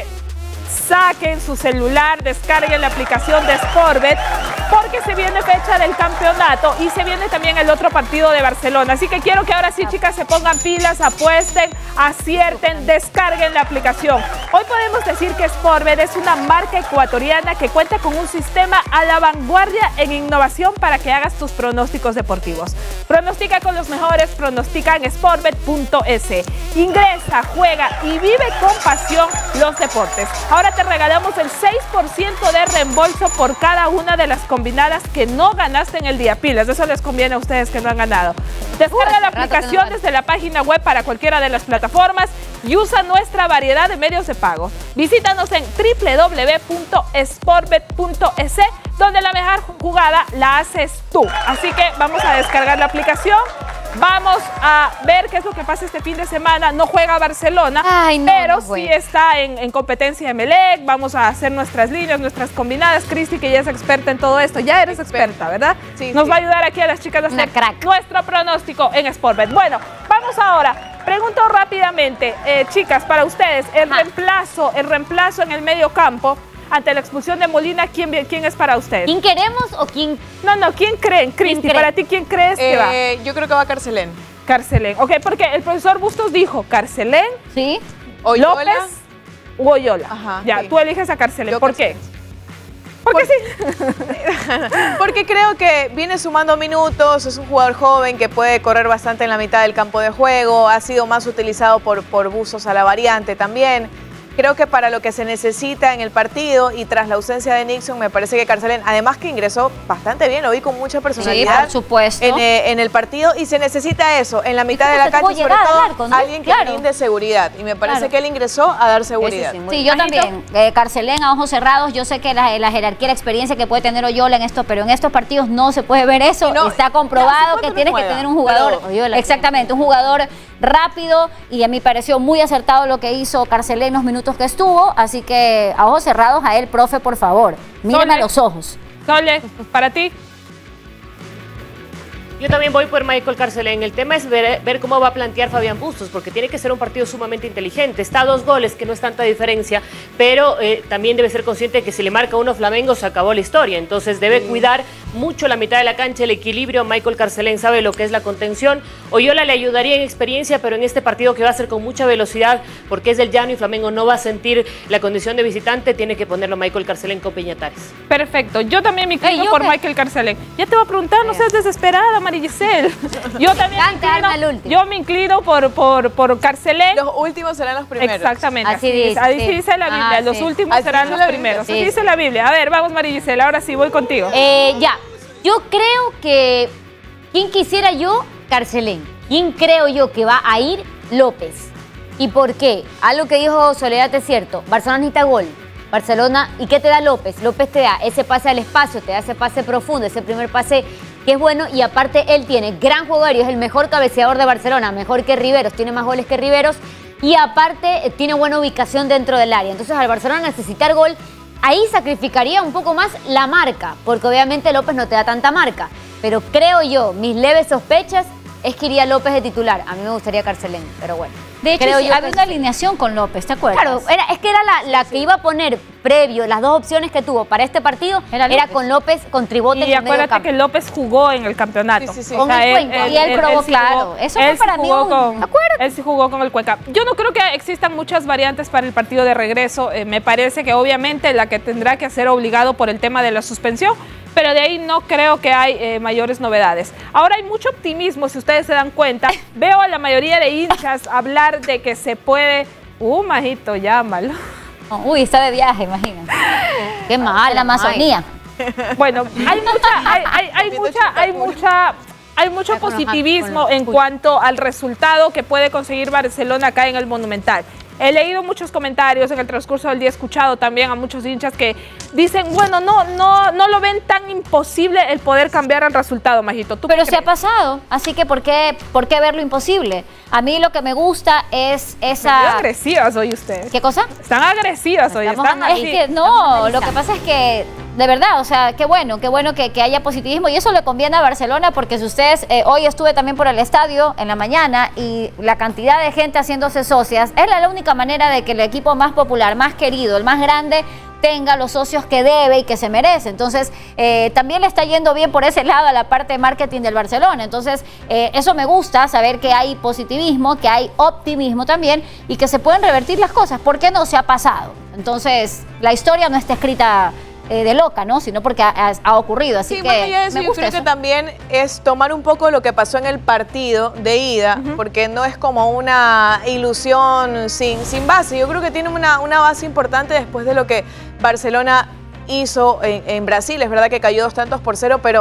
saquen su celular, descarguen la aplicación de Sportbet, porque se viene fecha del campeonato y se viene también el otro partido de Barcelona. Así que quiero que ahora sí, chicas, se pongan pilas, apuesten, acierten, descarguen la aplicación. Hoy podemos decir que Sportbet es una marca ecuatoriana que cuenta con un sistema a la vanguardia en innovación para que hagas tus pronósticos deportivos. Pronostica con los mejores, pronostica en sportbet punto es. Ingresa, juega y vive con pasión los deportes. Ahora te regalamos el seis por ciento de reembolso por cada una de las combinadas que no ganaste en el día. Pilas, eso les conviene a ustedes que no han ganado. Descarga la rato que no aplicación gano. desde la página web para cualquiera de las plataformas y usa nuestra variedad de medios de pago. Visítanos en doble u doble u doble u punto sportbet punto es, donde la mejor jugada la haces tú. Así que vamos a descargar la aplicación. Vamos a ver qué es lo que pasa este fin de semana. No juega Barcelona, Ay, no, pero no sí juega. está en, en competencia de Emelec. Vamos a hacer nuestras líneas, nuestras combinadas. Cristi, que ya es experta en todo esto. Ya eres experta, ¿verdad? Sí, Nos sí. va a ayudar aquí a las chicas a Una hacer crack. nuestro pronóstico en Sportbet. Bueno, vamos ahora. Pregunto rápidamente, eh, chicas, para ustedes, el Ajá. reemplazo, el reemplazo en el medio campo ante la expulsión de Molina, ¿quién, quién es para ustedes? ¿Quién queremos o quién? No, no, ¿quién creen? Cristi, cree? para ti, ¿quién crees que va? Eh, yo creo que va Carcelén. Carcelén. Ok, porque el profesor Bustos dijo Carcelén, ¿Sí? Oyola. López u Oyola. Ajá, ya, sí. tú eliges a Carcelén. Yo ¿Por Carcelén. qué? Porque sí. Porque creo que viene sumando minutos, es un jugador joven que puede correr bastante en la mitad del campo de juego, ha sido más utilizado por, por Buzos a la variante también. Creo que para lo que se necesita en el partido y tras la ausencia de Nixon, me parece que Carcelén, además que ingresó bastante bien, lo vi con mucha personalidad por supuesto. En, eh, en el partido y se necesita eso, en la mitad de la que cancha tuvo y sobre llegada todo al arco, ¿no? alguien que Claro. brinde seguridad. Y me parece Claro. que él ingresó a dar seguridad. sí, muy Sí, yo Majito. también. Eh, Carcelén a ojos cerrados. Yo sé que la, la jerarquía, la experiencia que puede tener Oyola en esto, pero en estos partidos no se puede ver eso. Y no, Está ya, comprobado ¿hace que cuánto tienes no que juega? tener un jugador. Pero Oyola, exactamente, un jugador rápido. Y a mí pareció muy acertado lo que hizo Carcelén en los minutos que estuvo. Así que a ojos cerrados a él, profe, por favor. Míreme a Sole. los ojos. Sole, para ti. Yo también voy por Michael Carcelén. El tema es ver, ver cómo va a plantear Fabián Bustos, porque tiene que ser un partido sumamente inteligente. Está a dos goles, que no es tanta diferencia, pero eh, también debe ser consciente de que si le marca uno Flamengo, se acabó la historia. Entonces debe cuidar mucho la mitad de la cancha, el equilibrio. Michael Carcelén sabe lo que es la contención. Oyola le ayudaría en experiencia, pero en este partido que va a ser con mucha velocidad, porque es del llano y Flamengo no va a sentir la condición de visitante, tiene que ponerlo Michael Carcelén con Peñatares. Perfecto. Yo también me inclino Ey, yo por que- Michael Carcelén. Ya te voy a preguntar, no seas desesperada, María Giselle. Yo también me encanta darme al inclino, último. yo me inclino por, por, por Carcelén. Los últimos serán los primeros. Exactamente. Así Así, dice, ahí sí. sí dice la Biblia. Ah, los sí. últimos Así serán dice los la Biblia, primeros. sí. Así dice la Biblia. A ver, vamos, María Giselle. Ahora sí, voy contigo. Eh, ya, yo creo que... ¿Quién quisiera yo? Carcelén. ¿Quién creo yo que va a ir? López. ¿Y por qué? Algo que dijo Soledad es cierto. Barcelona necesita gol. Barcelona, ¿y qué te da López? López te da ese pase al espacio, te da ese pase profundo, ese primer pase que es bueno, y aparte él tiene gran juego aéreo, es el mejor cabeceador de Barcelona, mejor que Riveros, tiene más goles que Riveros, y aparte eh, tiene buena ubicación dentro del área. Entonces al Barcelona necesitar gol, ahí sacrificaría un poco más la marca, porque obviamente López no te da tanta marca. Pero creo yo, mis leves sospechas, es que iría López de titular. A mí me gustaría Carcelén, pero bueno. De hecho, creo sí, yo había una alineación con López, ¿te acuerdas? Claro, era, es que era la, la que iba a poner previo, las dos opciones que tuvo para este partido, era, era con López, con Tribote en Y el medio acuérdate campo. que López jugó en el campeonato. Sí, sí, sí. Con el Cuenca. Y él probó, claro. Eso fue él para sí mí jugó un- con, ¿de acuerdo? Él sí jugó con el Cuenca. Yo no creo que existan muchas variantes para el partido de regreso. Eh, me parece que obviamente la que tendrá que hacer obligado por el tema de la suspensión, pero de ahí no creo que hay eh, mayores novedades. Ahora hay mucho optimismo, si ustedes se dan cuenta. Veo a la mayoría de hinchas hablar de que se puede... Uh, majito, llámalo. Uy, está de viaje, imagínate. Qué mal, En la Amazonía. Bueno, hay mucha, hay, hay, hay mucha, hay mucha, hay mucho Está con los positivismo con los en puños. cuanto al resultado que puede conseguir Barcelona acá en el Monumental. He leído muchos comentarios en el transcurso del día, he escuchado también a muchos hinchas que dicen, bueno, no, no, no lo ven tan imposible el poder cambiar el resultado, Majito. ¿Tú Pero qué se ha crees? pasado, así que ¿por qué, ¿por qué verlo imposible? A mí lo que me gusta es Están esa... agresivas hoy ustedes. ¿Qué cosa? Están agresivas hoy. Estamos Están Es así. que no, lo que pasa es que, de verdad, o sea, qué bueno, qué bueno que, que haya positivismo y eso le conviene a Barcelona porque si ustedes, eh, hoy estuve también por el estadio en la mañana y la cantidad de gente haciéndose socias, es la, la única manera de que el equipo más popular, más querido, el más grande, tenga los socios que debe y que se merece. Entonces, eh, también le está yendo bien por ese lado a la parte de marketing del Barcelona. Entonces, eh, eso me gusta, saber que hay positivismo, que hay optimismo también y que se pueden revertir las cosas. ¿Por qué no se ha pasado? Entonces, la historia no está escrita eh, de loca, ¿no? Sino porque ha, ha- ha ocurrido. Así Sí, que más allá de eso, me yo gusta creo eso. que también es tomar un poco lo que pasó en el partido de ida, porque no es como una ilusión sin, sin base. Yo creo que tiene una, una base importante después de lo que Barcelona hizo en, en Brasil. Es verdad que cayó dos tantos por cero, pero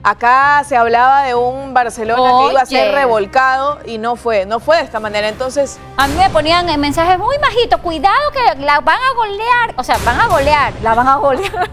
acá se hablaba de un Barcelona que iba a ser Oye. revolcado y no fue, no fue de esta manera. Entonces, A mí me ponían en mensajes muy majitos, cuidado que la van a golear, o sea, van a golear, la van a golear.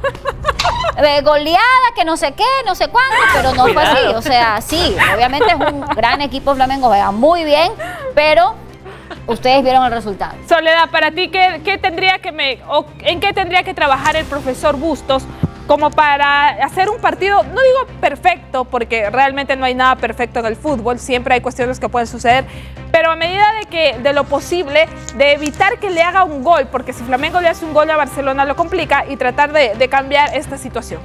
Eh, goleada, que no sé qué, no sé cuánto, pero no fue así, o sea, sí, obviamente es un gran equipo Flamengo, juega muy bien, pero ustedes vieron el resultado. Soledad, para ti, ¿qué, qué tendría que me, o ¿en qué tendría que trabajar el profesor Bustos como para hacer un partido, no digo perfecto, porque realmente no hay nada perfecto en el fútbol, siempre hay cuestiones que pueden suceder, pero a medida de que de lo posible, de evitar que le haga un gol, porque si Flamengo le hace un gol a Barcelona lo complica, y tratar de, de cambiar esta situación?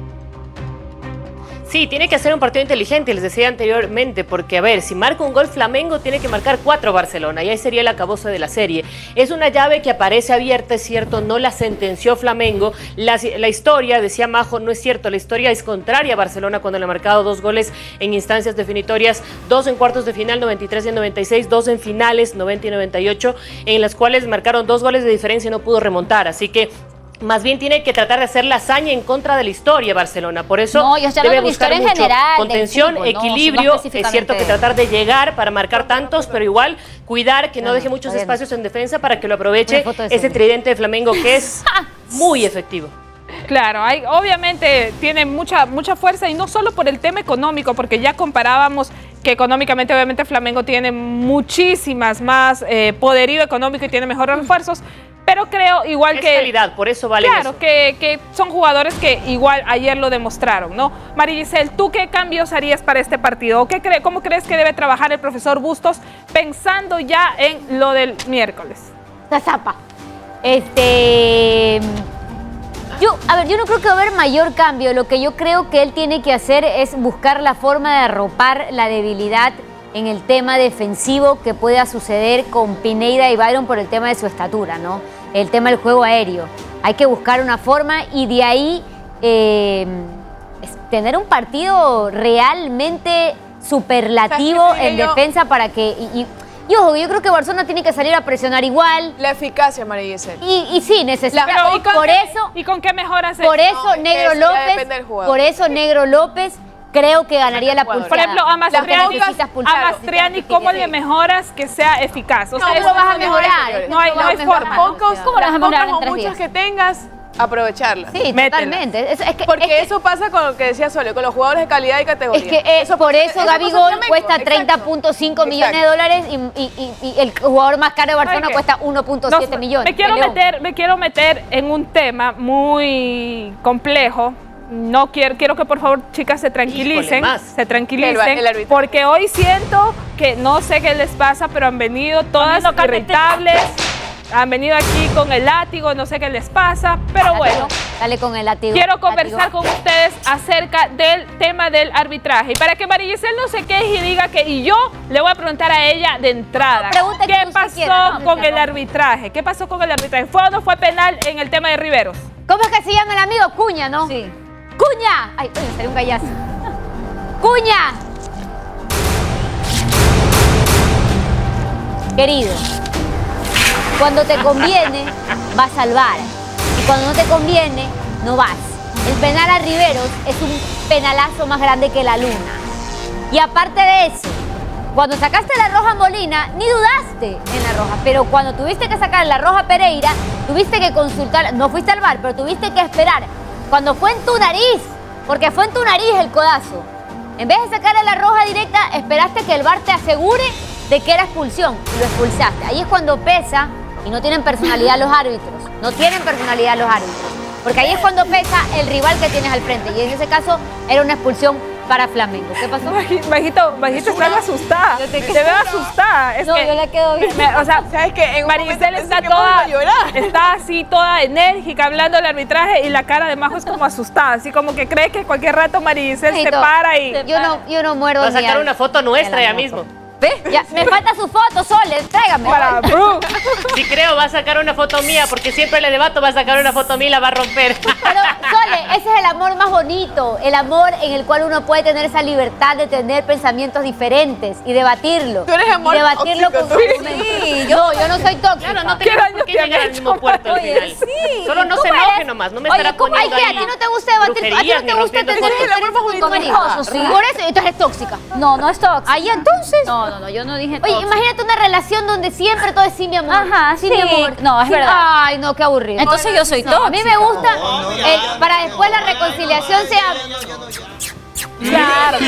Sí, tiene que hacer un partido inteligente, les decía anteriormente, porque a ver, si marca un gol Flamengo, tiene que marcar cuatro Barcelona, y ahí sería el acabose de la serie. Es una llave que aparece abierta, es cierto, no la sentenció Flamengo. La, la historia, decía Majo, no es cierto, la historia es contraria a Barcelona cuando le ha marcado dos goles en instancias definitorias, dos en cuartos de final, noventa y tres y noventa y seis, dos en finales, noventa y noventa y ocho, en las cuales marcaron dos goles de diferencia y no pudo remontar, así que más bien tiene que tratar de hacer la hazaña en contra de la historia Barcelona. Por eso No, yo estoy debe hablando de la buscar historia en mucho general, del contención, fútbol, no, equilibrio. no Es cierto que específicamente. tratar de llegar para marcar tantos, pero igual cuidar que no, No, deje no, muchos está bien. espacios en defensa para que lo aproveche Una foto de ese Sonia. tridente de Flamengo que es muy efectivo. Claro, hay, obviamente tiene mucha, mucha fuerza y no solo por el tema económico, porque ya comparábamos que económicamente obviamente Flamengo tiene muchísimas más eh, poderío económico y tiene mejores refuerzos, pero creo igual Es que... calidad, por eso vale Claro, eso. que, que son jugadores que igual ayer lo demostraron, ¿no? María Giselle, ¿tú qué cambios harías para este partido? ¿O qué cre- ¿Cómo crees que debe trabajar el profesor Bustos pensando ya en lo del miércoles? La zapa. Este... Yo, a ver, yo no creo que va a haber mayor cambio. Lo que yo creo que él tiene que hacer es buscar la forma de arropar la debilidad en el tema defensivo que pueda suceder con Pineda y Byron por el tema de su estatura, ¿no? El tema del juego aéreo. Hay que buscar una forma y de ahí eh, es tener un partido realmente superlativo ¿Sabes qué en diría yo? defensa para que... Y, y, y ojo, yo creo que Barcelona tiene que salir a presionar igual. la eficacia, María Giselle. Y, y sí, necesita. Pero, ¿y con por qué- eso, ¿Y con qué mejoras por eso? eso No, es que Negro eso ya López, depende del jugador. por eso Negro López creo que ganaría la jugador. pulsada. Por ejemplo, a Mastriani, necesitas pulsar, a Mastriani, ¿cómo le mejoras que sea eficaz? O sea, No, eso ¿cómo vas a no, mejorar? señores. No hay- no hay vas a mejorar? forma. Pocos, ¿Cómo lo vas a las mejorar pocas en o tres muchas días? que tengas, Aprovecharla. Sí, Métela. totalmente. Es, es que, Porque es que, eso pasa con lo que decía Sole, con los jugadores de calidad y categoría. Es que eh, Eso por pasa- eso eso Gaby pasa en Gol Flamengo, cuesta exacto. treinta punto cinco millones de Exacto. dólares y, y- y- y el jugador más caro de Barcelona qué? cuesta uno punto siete No, millones. Me quiero, de León. meter, me quiero meter en un tema muy complejo. No quiero, quiero que por favor, chicas, se tranquilicen. Híjole, más. Se tranquilicen. El- el arbitraje. Porque hoy siento que no sé qué les pasa, pero han venido todas no, cálmate. irritables. Han venido aquí con el látigo, no sé qué les pasa. Pero bueno. Dale con el látigo. Quiero conversar látigo. con ustedes acerca del tema del arbitraje. Y para que María Giselle no se queje y diga que... Y yo le voy a preguntar a ella de entrada. Pregunta que ¿Qué usted pasó quiera, ¿no? con el arbitraje? ¿Qué pasó con el arbitraje? ¿Fue o no fue penal en el tema de Riveros? ¿Cómo es que se llama el amigo? Cuña, ¿no? Sí. ¡Cuña! Ay, oye, salió un gallazo. ¡Cuña! Querido, cuando te conviene, vas al bar. Y cuando no te conviene, no vas. El penal a Riveros es un penalazo más grande que la luna. Y aparte de eso, cuando sacaste la roja a Molina, ni dudaste en la roja. Pero cuando tuviste que sacar la roja a Pereira, tuviste que consultar, no fuiste al bar, pero tuviste que esperar. Cuando fue en tu nariz, porque fue en tu nariz el codazo. En vez de sacarle la roja directa, esperaste que el bar te asegure de que era expulsión y lo expulsaste. Ahí es cuando pesa y no tienen personalidad los árbitros. No tienen personalidad los árbitros. Porque ahí es cuando pesa el rival que tienes al frente. Y en ese caso era una expulsión para Flamengo. ¿Qué pasó? Bajito, bajito, estás asustada. Te veo asustada. Es No, que, yo le quedo bien. me- o sea, ¿Sabes qué? En un María momento Giselle pensé está que vamos toda, a llorar. está así toda enérgica hablando del arbitraje y la cara de Majo es como asustada, así como que cree que cualquier rato María Giselle se Mijito, para y... Yo no, yo no muero Va a ni sacar al- una foto nuestra ni ya al mismo. moco. ¿Ves? Ya, me falta su foto, Sole, tráigame. Para Bru. Sí creo, va a sacar una foto mía, porque siempre le debato, va a sacar una foto mía y la va a romper. Pero, Sole, ese es el amor más bonito, el amor en el cual uno puede tener esa libertad de tener pensamientos diferentes y debatirlo. Tú eres amor y debatirlo tóxico, con tú. Sí, yo, no, yo no soy tóxica. Claro, no ¿Qué tenemos daño por qué te han llegar al hecho, mismo puerto al Oye, final. sí. Solo no ¿Cómo se enoje eres? nomás, no me Oye, estará ¿cómo hay poniendo que a ahí ti no te gusta debatir? ¿A ti no brujerías te ni gusta rompiendo tener cosas. El amor más bonito. mariposo? Sí. Por eso, entonces eres tóxica. No, no es tóxico. Ahí entonces. No, no, no, yo no dije Oye, tóxico. imagínate una relación donde siempre todo es sí, mi amor. Ajá, sí, sí. mi amor. No, es Sí. verdad. Ay, no, qué aburrido. Entonces yo soy No, a mí me tóxica. gusta el- para después la reconciliación sea... Claro.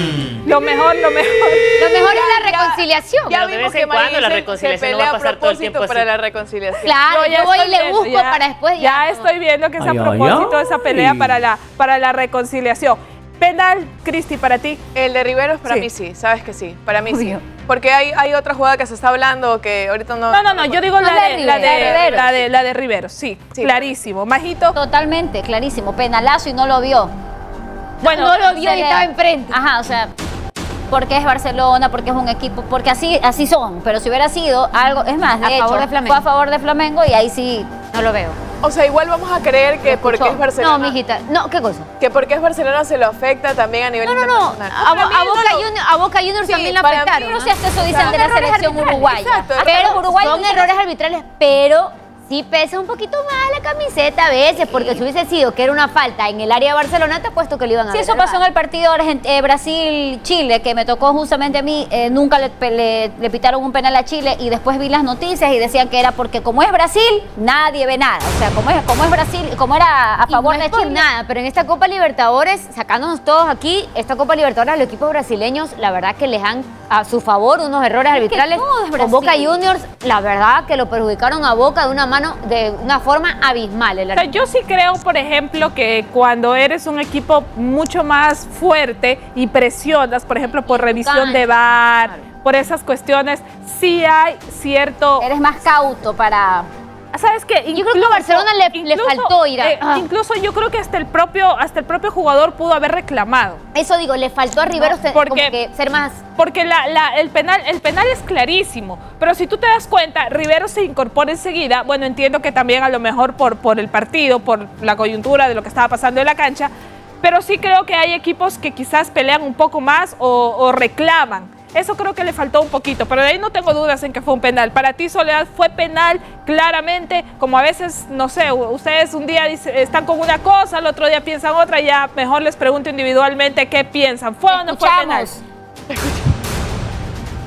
Lo mejor, lo mejor. Lo mejor es la Ya- reconciliación. Ya Pero de vimos vez en que María cuando la Giselle reconciliación se no va a pelea pasar todo el tiempo propósito para así. la reconciliación. Claro, yo, ya voy y estoy le viendo, busco ya- para después Ya ya. estoy viendo que es a Ay, ay, propósito de esa pelea ay. para la, para la reconciliación. Penal, Cristi, para ti. El de Riveros para Sí. mí sí, sabes que sí, para mí sí. Obvio. Porque hay, hay otra jugada que se está hablando que ahorita no... No, no, no, yo digo No, la la de, de la de, Riveros. la de, la de Riveros, sí, Sí. clarísimo. Majito, Totalmente, clarísimo. Penalazo y no lo vio. bueno, no lo vio Se y le- estaba enfrente. Ajá, o sea, porque es Barcelona, porque es un equipo, porque así, así son. Pero si hubiera sido algo, es más, de A hecho, favor de Flamengo. fue a favor de Flamengo y ahí sí no lo veo. O sea, igual vamos a creer que porque Escuchó. es Barcelona... No, mijita. No, ¿qué cosa? Que porque es Barcelona se lo afecta también a nivel No, no, no. internacional. A, Para mí a no Boca lo- Juniors, a Boca Juniors Sí, también lo para mí afectaron. no. ¿no? Pero si hasta eso dicen Son de la errores selección arbitrales. uruguaya. Exacto. Pero Uruguay son tiene- errores arbitrales, pero sí pesa un poquito más la camiseta a veces, porque si hubiese sido que era una falta en el área de Barcelona, te apuesto que le iban a Sí, ver eso al pasó en bar. el partido Argent- eh, Brasil-Chile, que me tocó justamente a mí. eh, nunca le, pe- le- le pitaron un penal a Chile y después vi las noticias y decían que era porque como es Brasil, nadie ve nada. O sea, como es, como es Brasil, como era a Y favor no de es por Chile. nada, pero en esta Copa Libertadores, sacándonos todos aquí, esta Copa Libertadores, los equipos brasileños, la verdad que les han a su favor unos errores que arbitrales. todo es Con Brasil. Boca Juniors, la verdad que lo perjudicaron a Boca de una mano, de una forma abismal. El O sea, yo sí creo, por ejemplo, que cuando eres un equipo mucho más fuerte y presionas, por ejemplo, por revisión de V A R, por esas cuestiones, sí hay cierto... Eres más cauto para... ¿Sabes qué? Yo creo que a Barcelona le- le faltó ir a- eh, ah. Incluso yo creo que hasta el propio hasta el propio jugador pudo haber reclamado. Eso digo, le faltó a Riveros No, te- porque- como que ser más... Porque la, la- el, penal, el penal es clarísimo, pero si tú te das cuenta, Rivero se incorpora enseguida. Bueno, entiendo que también a lo mejor por, por el partido, por la coyuntura de lo que estaba pasando en la cancha, pero sí creo que hay equipos que quizás pelean un poco más o, o reclaman. Eso creo que le faltó un poquito, pero de ahí no tengo dudas en que fue un penal. Para ti, Soledad, fue penal claramente, como a veces, no sé, ustedes un día dice- están con una cosa, el otro día piensan otra, ya mejor les pregunto individualmente qué piensan. ¿Fue o no fue penal? Escuchamos.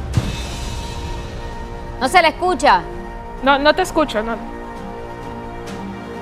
No se le escucha. No, no te escucho, no.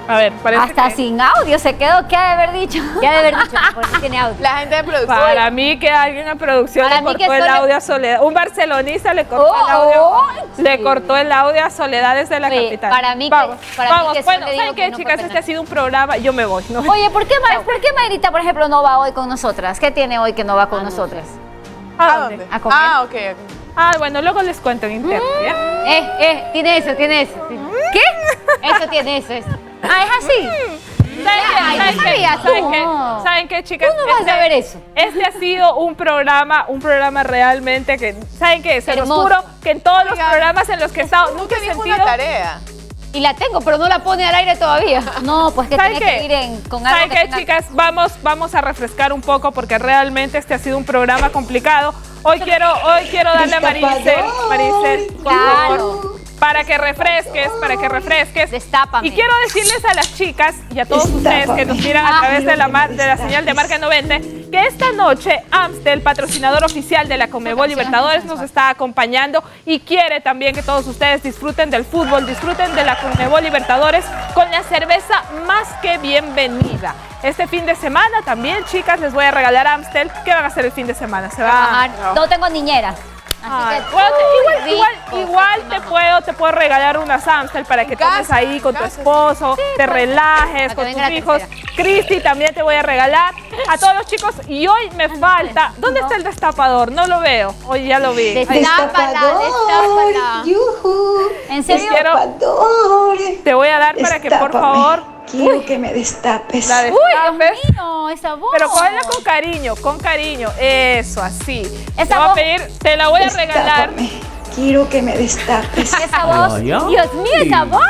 A ver, parece Hasta que... sin audio se quedó. ¿Qué ha de haber dicho? ¿Qué ha de haber dicho? Porque tiene audio. La gente de producción. Para mí que alguien en producción Para le mí cortó que el solo- audio a Soledad. Un barcelonista le cortó Oh, el audio. oh, le sí. cortó el audio a Soledad desde la Oye, capital. para mí que- vamos, para mí vamos. que Bueno, solo digo ¿saben que qué, no chicas? por Este pena. ha sido un programa. Yo me voy. ¿no? Oye, ¿por qué, Ma- ¿por qué Mayrita, por ejemplo, no va hoy con nosotras? ¿Qué tiene hoy que no va con nosotras? ¿A ¿A dónde? dónde? ¿A comer? Ah, ok, ok. Ah, bueno, luego les cuento en interno, ¿ya? Eh, eh, tiene eso, tiene eso. ¿Qué? Eso tiene eso. eso. Ah, es así. ¿Saben qué? Ay, ¿Saben no qué? sabía tú. ¿Saben qué? ¿Saben qué, chicas? ¿Cómo vas a Este- ver eso? Este ha sido un programa, un programa realmente que, ¿saben qué? Se los Hermoso. juro que en todos los Oigan, programas en los que he estado, nunca he Dijo sentido... una tarea. Y la tengo, pero no la pone al aire todavía. No, pues que ¿Saben tiene qué? que ir en, con algo ¿Saben que qué, tenga- chicas? Vamos, vamos a refrescar un poco porque realmente este ha sido un programa complicado. Hoy quiero, hoy quiero darle a Maricel, Maricel, por Claro. favor, para que refresques, para que refresques. Destápame. Y quiero decirles a las chicas y a todos ustedes que nos miran a Ah, través de la, mar- de la señal de Marca noventa, que esta noche Amstel, patrocinador oficial de la Conmebol Libertadores, nos está acompañando y quiere también que todos ustedes disfruten del fútbol, disfruten de la Conmebol Libertadores con la cerveza más que bienvenida. Este fin de semana también, chicas, les voy a regalar Amstel. ¿Qué van a hacer el fin de semana? Se va Trabajar. No tengo niñeras. Así Ay, que, bueno, te- uy, igual, igual, rico. igual te puedo, te puedo regalar unas Amstel para que En casa, tomes ahí con en tu casa. esposo, te relajes Para que con venga tus la hijos. tercera. Cristi también te voy a regalar a todos los chicos. Y hoy me falta, ¿dónde está el destapador? No lo veo. Hoy ya lo vi. Ahí está. Destápala, destápala. ¡Yujú! ¿En serio? Quiero- Destapador. Te voy a dar para que por Destápame. favor Quiero que me destapes. la Uy, destapes. Dios mío, esa voz. Pero cógela con cariño, con cariño. Eso, así. Esa te voy a voz- pedir, te la voy a regalar. Destápame. Quiero que me destapes. Esa voz. Dios mío, esa voz.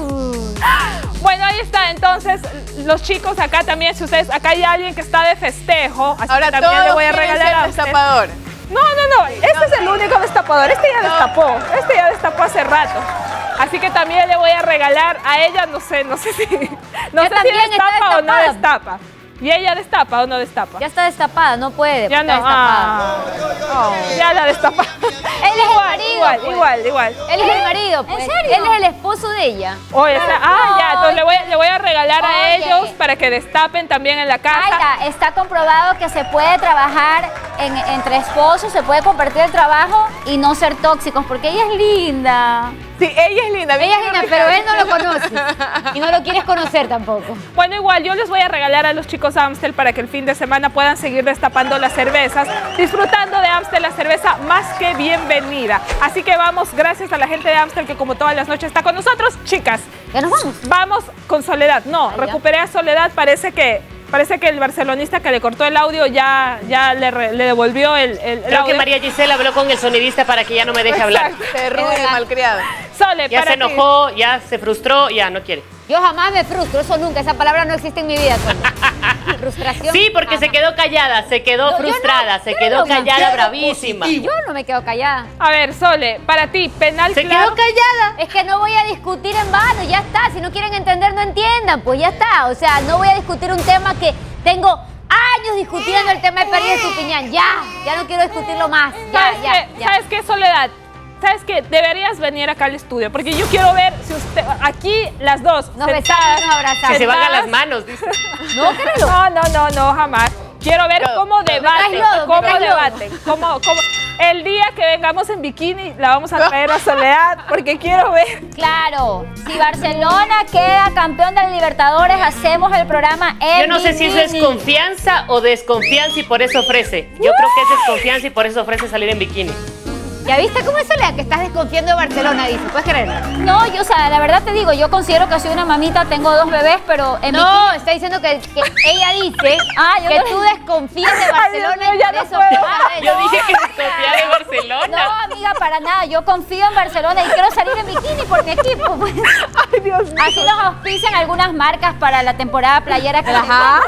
Bueno, ahí está. Entonces, los chicos acá también, si ustedes, acá hay alguien que está de festejo, así Ahora que también todos le voy a quieren regalar ser a usted. destapador. No, no, no. Este es el único destapador. Este ya destapó. Este ya destapó hace rato. Así que también le voy a regalar a ella, no sé, no sé si, no Ya sé si también está destapa o no destapada. destapa. ¿Y ella destapa o no destapa? Ya está destapada, no puede. Ya está no. destapada. Ah. Ya la destapa. Él es el igual, marido, igual, pues. igual, igual. Él es el marido, pues. ¿En serio? Él es el esposo de ella. Oye, está- ah, ya, entonces le voy, a- le voy a regalar a Oye. ellos para que destapen también en la casa. Aira, está comprobado que se puede trabajar en- entre esposos, se puede compartir el trabajo y no ser tóxicos, porque ella es linda. Sí, ella es linda. Ella es linda, pero él no lo conoce. Y no lo quieres conocer tampoco. Bueno, igual, yo les voy a regalar a los chicos Amstel para que el fin de semana puedan seguir destapando las cervezas, disfrutando de Amstel, la cerveza más que bienvenida. Así que vamos, gracias a la gente de Amstel que como todas las noches está con nosotros. Chicas, Ya nos vamos. vamos con Soledad. No, Ah, ya. recuperé a Soledad, parece que... Parece que el barcelonista que le cortó el audio ya, ya le, re- le devolvió el, el, el Creo audio. que María Gisela habló con el sonidista para que ya no me deje hablar. Exacto. Se rude, malcriado. Sole, Ya para se ti. enojó, ya se frustró, ya no quiere. Yo jamás me frustro, eso nunca, esa palabra no existe en mi vida, Sonia. Frustración. Sí, porque se jamás. quedó callada, se quedó No, yo no, frustrada, se yo quedó no me callada, quedo bravísima. Yo no me quedo callada. A ver, Sole, para ti, penal Se claro. quedó callada. Es que no voy a discutir en vano, ya está. Si no quieren entender, no entiendan, pues ya está. O sea, no voy a discutir un tema que tengo años discutiendo el tema de Pérez de Estupiñán. Ya, ya no quiero discutirlo más. Ya, ¿Sabes ya, qué? ya. ¿Sabes qué, Soledad? ¿Sabes qué? Deberías venir acá al estudio, porque yo quiero ver si usted, aquí las dos, Nos sentadas, besamos, nos abrazamos. Que se van a sentadas. las manos, dice. No, créelo. No, no, no, no, jamás. Quiero ver Lodo. cómo Me debaten, traes lodo, me cómo traes lodo. debaten, cómo, cómo. El día que vengamos en bikini la vamos a traer a Soledad, porque quiero ver. Claro, si Barcelona queda campeón de la Libertadores, hacemos el programa en Yo no sé si eso es bikini. confianza o desconfianza y por eso ofrece. Yo creo que es desconfianza y por eso ofrece salir en bikini. ¿Ya viste cómo es Soledad? Que estás desconfiando de Barcelona, dice. ¿Puedes creerlo? No, yo, o sea, la verdad te digo, yo considero que soy una mamita, tengo dos bebés, pero en No, está diciendo que, que ella dice ah, yo que no... tú desconfías de Barcelona Dios mío, y ya por no eso... puedo. Ah, Yo no. dije que desconfiaba de Barcelona. No, amiga, para nada. Yo confío en Barcelona y quiero salir en bikini por mi equipo. Pues. Ay, Dios mío. Así nos auspician algunas marcas para la temporada playera que Ajá.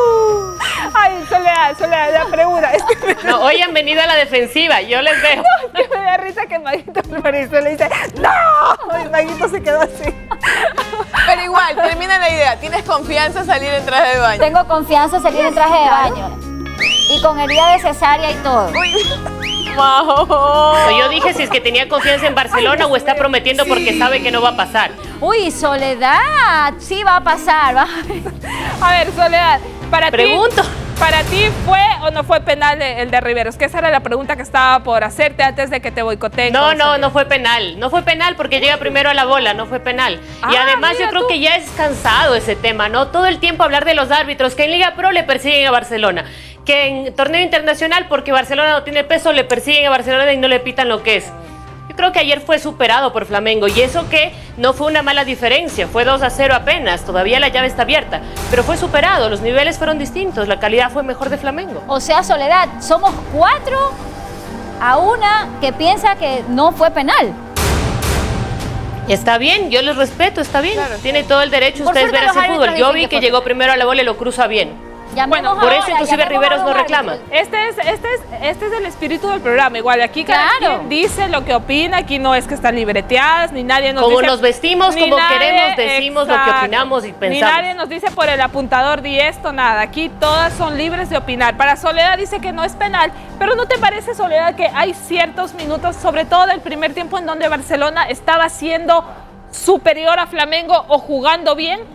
Ay, Soledad, Soledad, la pregunta. Es que me, No, hoy han venido a la defensiva, yo les veo. que me da risa que Maguito Marisol le dice, ¡no! Y Maguito se quedó así. Pero igual, termina la idea. ¿Tienes confianza en salir en traje de baño? Tengo confianza en salir en traje de baño. Y con herida de cesárea y todo. Majo. Yo dije si es que tenía confianza en Barcelona o está prometiendo porque sabe que no va a pasar. Uy, Soledad, sí va a pasar. Va. A ver, Soledad, para Pregunto. ti... ¿Para ti fue o no fue penal el de Riveros? Que esa era la pregunta que estaba por hacerte antes de que te boicoteen. No, no, no fue penal. No fue penal porque llega primero a la bola, no fue penal. Ah, y además yo creo tú. que ya es cansado ese tema, ¿no? Todo el tiempo hablar de los árbitros, que en Liga Pro le persiguen a Barcelona, que en torneo internacional porque Barcelona no tiene peso le persiguen a Barcelona y no le pitan lo que es. Yo creo que ayer fue superado por Flamengo y eso que no fue una mala diferencia, fue dos a cero apenas, todavía la llave está abierta, pero fue superado, los niveles fueron distintos, la calidad fue mejor de Flamengo. O sea, Soledad, somos cuatro a una que piensa que no fue penal. Está bien, yo les respeto, está bien, Claro, tiene sí. todo el derecho Por ustedes suerte ver los ese fútbol. árbitros Yo dicen vi que que fue llegó penal. primero a la bola y lo cruza bien. Llamemos Bueno, por ahora, eso inclusive llamemos Riveros a no los reclama. árbitros. Este es, este, es, este es el espíritu del programa. Igual aquí cada Claro. quien dice lo que opina. Aquí no es que están libreteadas, ni nadie nos Como dice... nos vestimos, ni como queremos, decimos lo que opinamos y Ni pensamos. nadie nos dice por el apuntador, di esto, nada. Aquí todas son libres de opinar. Para Soledad dice que no es penal, pero ¿no te parece, Soledad, que hay ciertos minutos, sobre todo del primer tiempo, en donde Barcelona estaba siendo superior a Flamengo o jugando bien?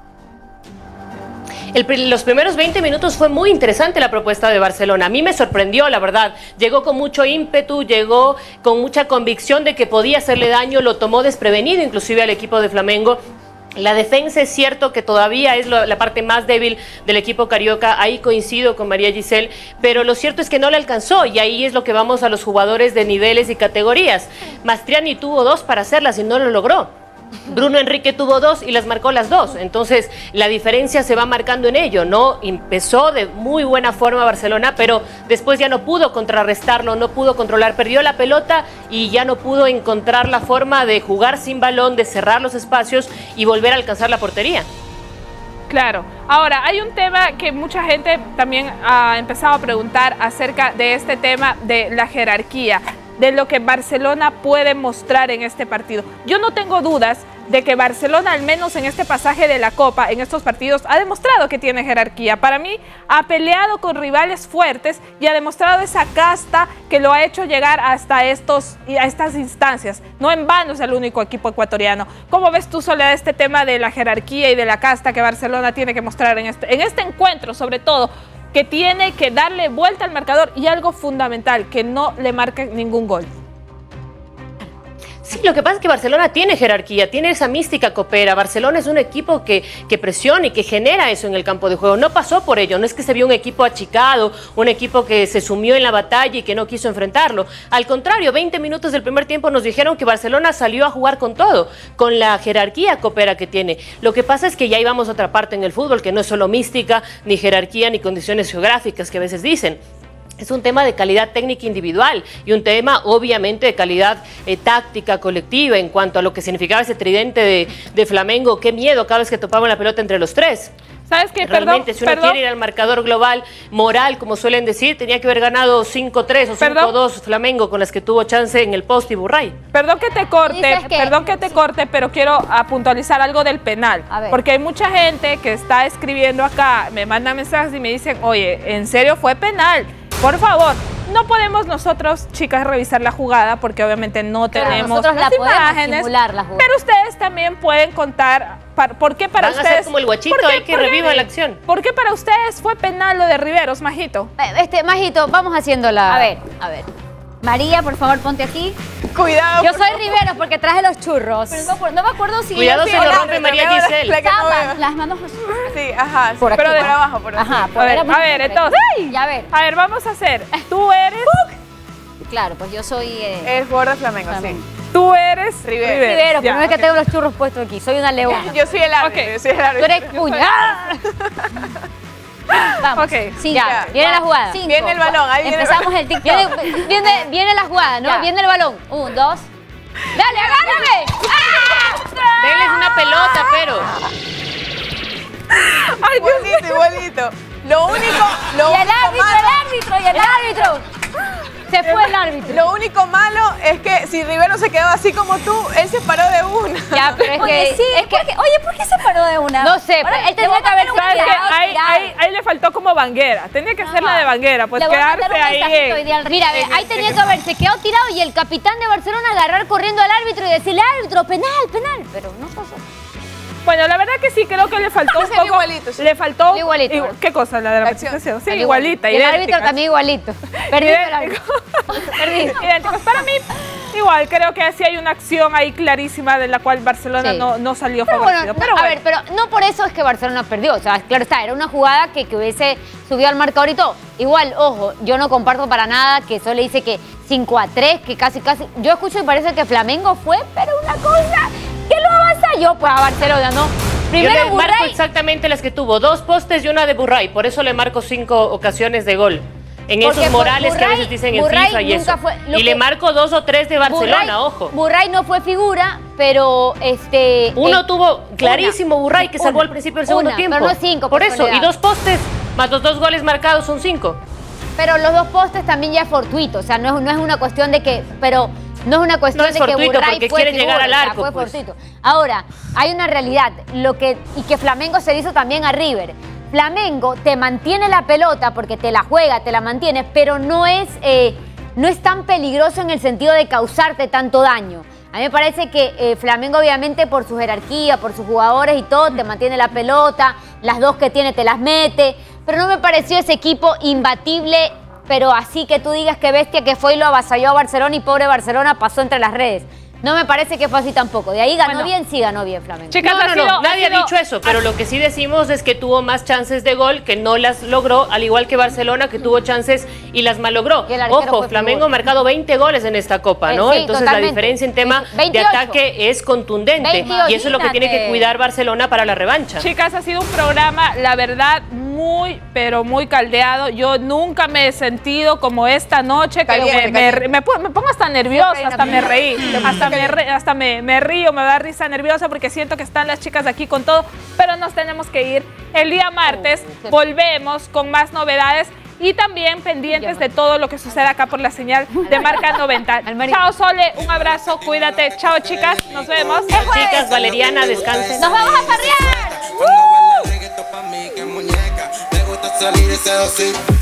El, los primeros veinte minutos fue muy interesante la propuesta de Barcelona. A mí me sorprendió, la verdad. Llegó con mucho ímpetu, llegó con mucha convicción de que podía hacerle daño, lo tomó desprevenido inclusive al equipo de Flamengo. La defensa es cierto que todavía es lo, la parte más débil del equipo carioca, ahí coincido con María Giselle, pero lo cierto es que no le alcanzó y ahí es lo que vamos a los jugadores de niveles y categorías. Mastriani tuvo dos para hacerlas y no lo logró. Bruno Enrique tuvo dos y las marcó las dos, entonces la diferencia se va marcando en ello, ¿no? Empezó de muy buena forma Barcelona, pero después ya no pudo contrarrestarlo, no pudo controlar, perdió la pelota y ya no pudo encontrar la forma de jugar sin balón, de cerrar los espacios y volver a alcanzar la portería. Claro. Ahora, hay un tema que mucha gente también ha empezado a preguntar acerca de este tema de la jerarquía, de lo que Barcelona puede mostrar en este partido. Yo no tengo dudas de que Barcelona, al menos en este pasaje de la Copa, en estos partidos, ha demostrado que tiene jerarquía. Para mí, ha peleado con rivales fuertes y ha demostrado esa casta que lo ha hecho llegar hasta estos, a estas instancias. No en vano es el único equipo ecuatoriano. ¿Cómo ves tú, Soledad, este tema de la jerarquía y de la casta que Barcelona tiene que mostrar en este, en este encuentro, sobre todo, que tiene que darle vuelta al marcador y algo fundamental, que no le marquen ningún gol? Sí, lo que pasa es que Barcelona tiene jerarquía, tiene esa mística copera. Barcelona es un equipo que, que presiona y que genera eso en el campo de juego. No pasó por ello, no es que se vio un equipo achicado, un equipo que se sumió en la batalla y que no quiso enfrentarlo. Al contrario, veinte minutos del primer tiempo nos dijeron que Barcelona salió a jugar con todo, con la jerarquía copera que tiene. Lo que pasa es que ya íbamos a otra parte en el fútbol, que no es solo mística, ni jerarquía, ni condiciones geográficas que a veces dicen. Es un tema de calidad técnica individual y un tema obviamente de calidad eh, táctica colectiva en cuanto a lo que significaba ese tridente de, de Flamengo. Qué miedo cada vez que topaban la pelota entre los tres. ¿Sabes qué? Realmente, Perdón, si uno perdón. quiere ir al marcador global moral, como suelen decir, tenía que haber ganado cinco tres o cinco dos Flamengo con las que tuvo chance en el post y Burray. Perdón que te corte, Dices que- perdón que te corte, pero quiero a puntualizar algo del penal. A ver. Porque hay mucha gente que está escribiendo acá, me manda mensajes y me dicen, oye, ¿en serio fue penal? Por favor, no podemos nosotros, chicas, revisar la jugada porque obviamente no Claro, tenemos nosotros la las podemos imágenes. simular, la jugada. Pero ustedes también pueden contar par- por qué para Van a ustedes... ser como el guachito, ¿por qué- hay que por qué- revivan la acción. ¿Por qué para ustedes fue penal lo de Riveros, Majito? Eh, Este, Majito, vamos haciendo la... A ver, a ver. María, por favor, ponte aquí. Cuidado. Yo por soy favor. Riveros porque traje los churros. Pero no, me acuerdo- no me acuerdo si... Cuidado, yo se sí- lo Hola, rompe te María veo la- Giselle. la que no Tapa, veo. las manos... Sí, ajá. sí, Por aquí, pero por por aquí. abajo, por Ajá, así. por A ver, éramos- a ver, entonces... Ya a ver. A ver, vamos a hacer. Tú eres... Claro, pues yo soy... eh, El jugador de Flamengo, Flamengo. Tú eres... Riveros. Riveros, Ya, pero no es que ok. tengo los churros puestos aquí. Soy una leona. sí. Yo soy el árbitro, Ok. yo soy el Tú árbitro. eres puña. Vamos. Ok, Cinco. ya. Viene la jugada. Cinco. Viene el balón, ahí viene el Empezamos el TikTok. Viene, viene, viene la jugada, ¿no? Ya. Viene el balón. Un, dos. ¡Dale, agárrame! ¡Ah! Denles una pelota, pero... Ay, Dios mío. Igualito, igualito. Lo único, lo Y el único árbitro, malo- el árbitro, y el árbitro. Se fue el árbitro. Lo único malo es que si Rivero se quedó así como tú, él se paró de una. Ya, pero es Oye, que... sí, es que porque- oye, ¿por qué se paró de una? no sé, pero él tenía que haber ¿Sabes qué? quedado Ahí, tirado. ahí, ahí le faltó como Banguera. Tenía que hacer la de Banguera, pues Le voy a mandar quedarse un ahí. mensajito en- hoy día al- Mira, ve, en ahí este- tenía que haberse quedado tirado y el capitán de Barcelona agarrar corriendo al árbitro y decirle, árbitro, penal, penal. Pero no pasó. Bueno, la verdad que sí, creo que le faltó un Se vio poco. igualito, sí. Le faltó. Igualito. igu- ¿Qué cosa? La de la, La acción. presentación. Sí, Salió igualita. Y el árbitro idénticas. también igualito. Perdido el árbitro. Idénticos. Idénticos. Para mí, igual, creo que sí hay una acción ahí clarísima de la cual Barcelona Sí. no, no salió Pero favorecido. bueno, Pero no, bueno. a ver, pero no por eso es que Barcelona perdió. O sea, claro está, era una jugada que, que hubiese subido al marcador y todo. Igual, ojo, yo no comparto para nada que solo dice que cinco a tres, que casi, casi... Yo escucho y parece que Flamengo fue, pero una cosa que lo avasalló pues a Barcelona, ¿no? Yo Primero le marco Burray, exactamente las que tuvo, dos postes y una de Burray, por eso le marco cinco ocasiones de gol. En Porque esos morales que a Burray- veces dicen en Burray FIFA y nunca eso. fue- lo Y le que- marco dos o tres de Barcelona, Burray, ojo. Burray no fue figura, pero este... Uno eh, tuvo clarísimo Burray que salvó una, al principio del segundo una, tiempo. pero no cinco, Por por eso, y soledad. dos postes más los dos goles marcados son cinco. Pero los dos postes también ya es fortuito, o sea, no es, no es una cuestión de que, pero no es una cuestión No es de que fortuito, Burray porque fue quiere figura, llegar al o sea, arco, fue pues. fortuito. Ahora, hay una realidad, lo que y que Flamengo se hizo también a River. Flamengo te mantiene la pelota porque te la juega, te la mantiene, pero no es, eh, no es tan peligroso en el sentido de causarte tanto daño. A mí me parece que eh, Flamengo, obviamente, por su jerarquía, por sus jugadores y todo, te mantiene la pelota, las dos que tiene te las mete, pero no me pareció ese equipo imbatible, pero así que tú digas que bestia que fue y lo avasalló a Barcelona y pobre Barcelona pasó entre las redes. No me parece que fue así tampoco. De ahí ganó Bueno. bien, sí ganó bien Flamengo. Chicas, No, ha no, no, sido- nadie ha sido- dicho eso, pero lo que sí decimos es que tuvo más chances de gol, que no las logró, al igual que Barcelona, que tuvo chances y las malogró. Y el arquero Ojo, fue Flamengo figura. ha marcado veinte goles en esta Copa, ¿no? Eh, sí, Entonces totalmente. la diferencia en tema veintiocho. de ataque es contundente. veintiocho, y eso es lo que tiene que imagínate. cuidar Barcelona para la revancha. Chicas, ha sido un programa, la verdad, muy, pero muy caldeado. Yo nunca me he sentido como esta noche, que Caliente, me, me, caliente. me pu- me pongo hasta nerviosa, Siempre hay hasta una- me reí, hasta, me, re- hasta me, me río, me da risa nerviosa porque siento que están las chicas aquí con todo, pero nos tenemos que ir. El día martes volvemos con más novedades y también pendientes de todo lo que suceda acá por la señal de Marca noventa. Chao, Sole, un abrazo, cuídate. Chao, chicas, nos vemos. Chicas, Valeriana, descansen. ¡Nos vamos a farrear! Cuando baila reggaetón pa' mí que muñeca, me gusta salir ese hocico.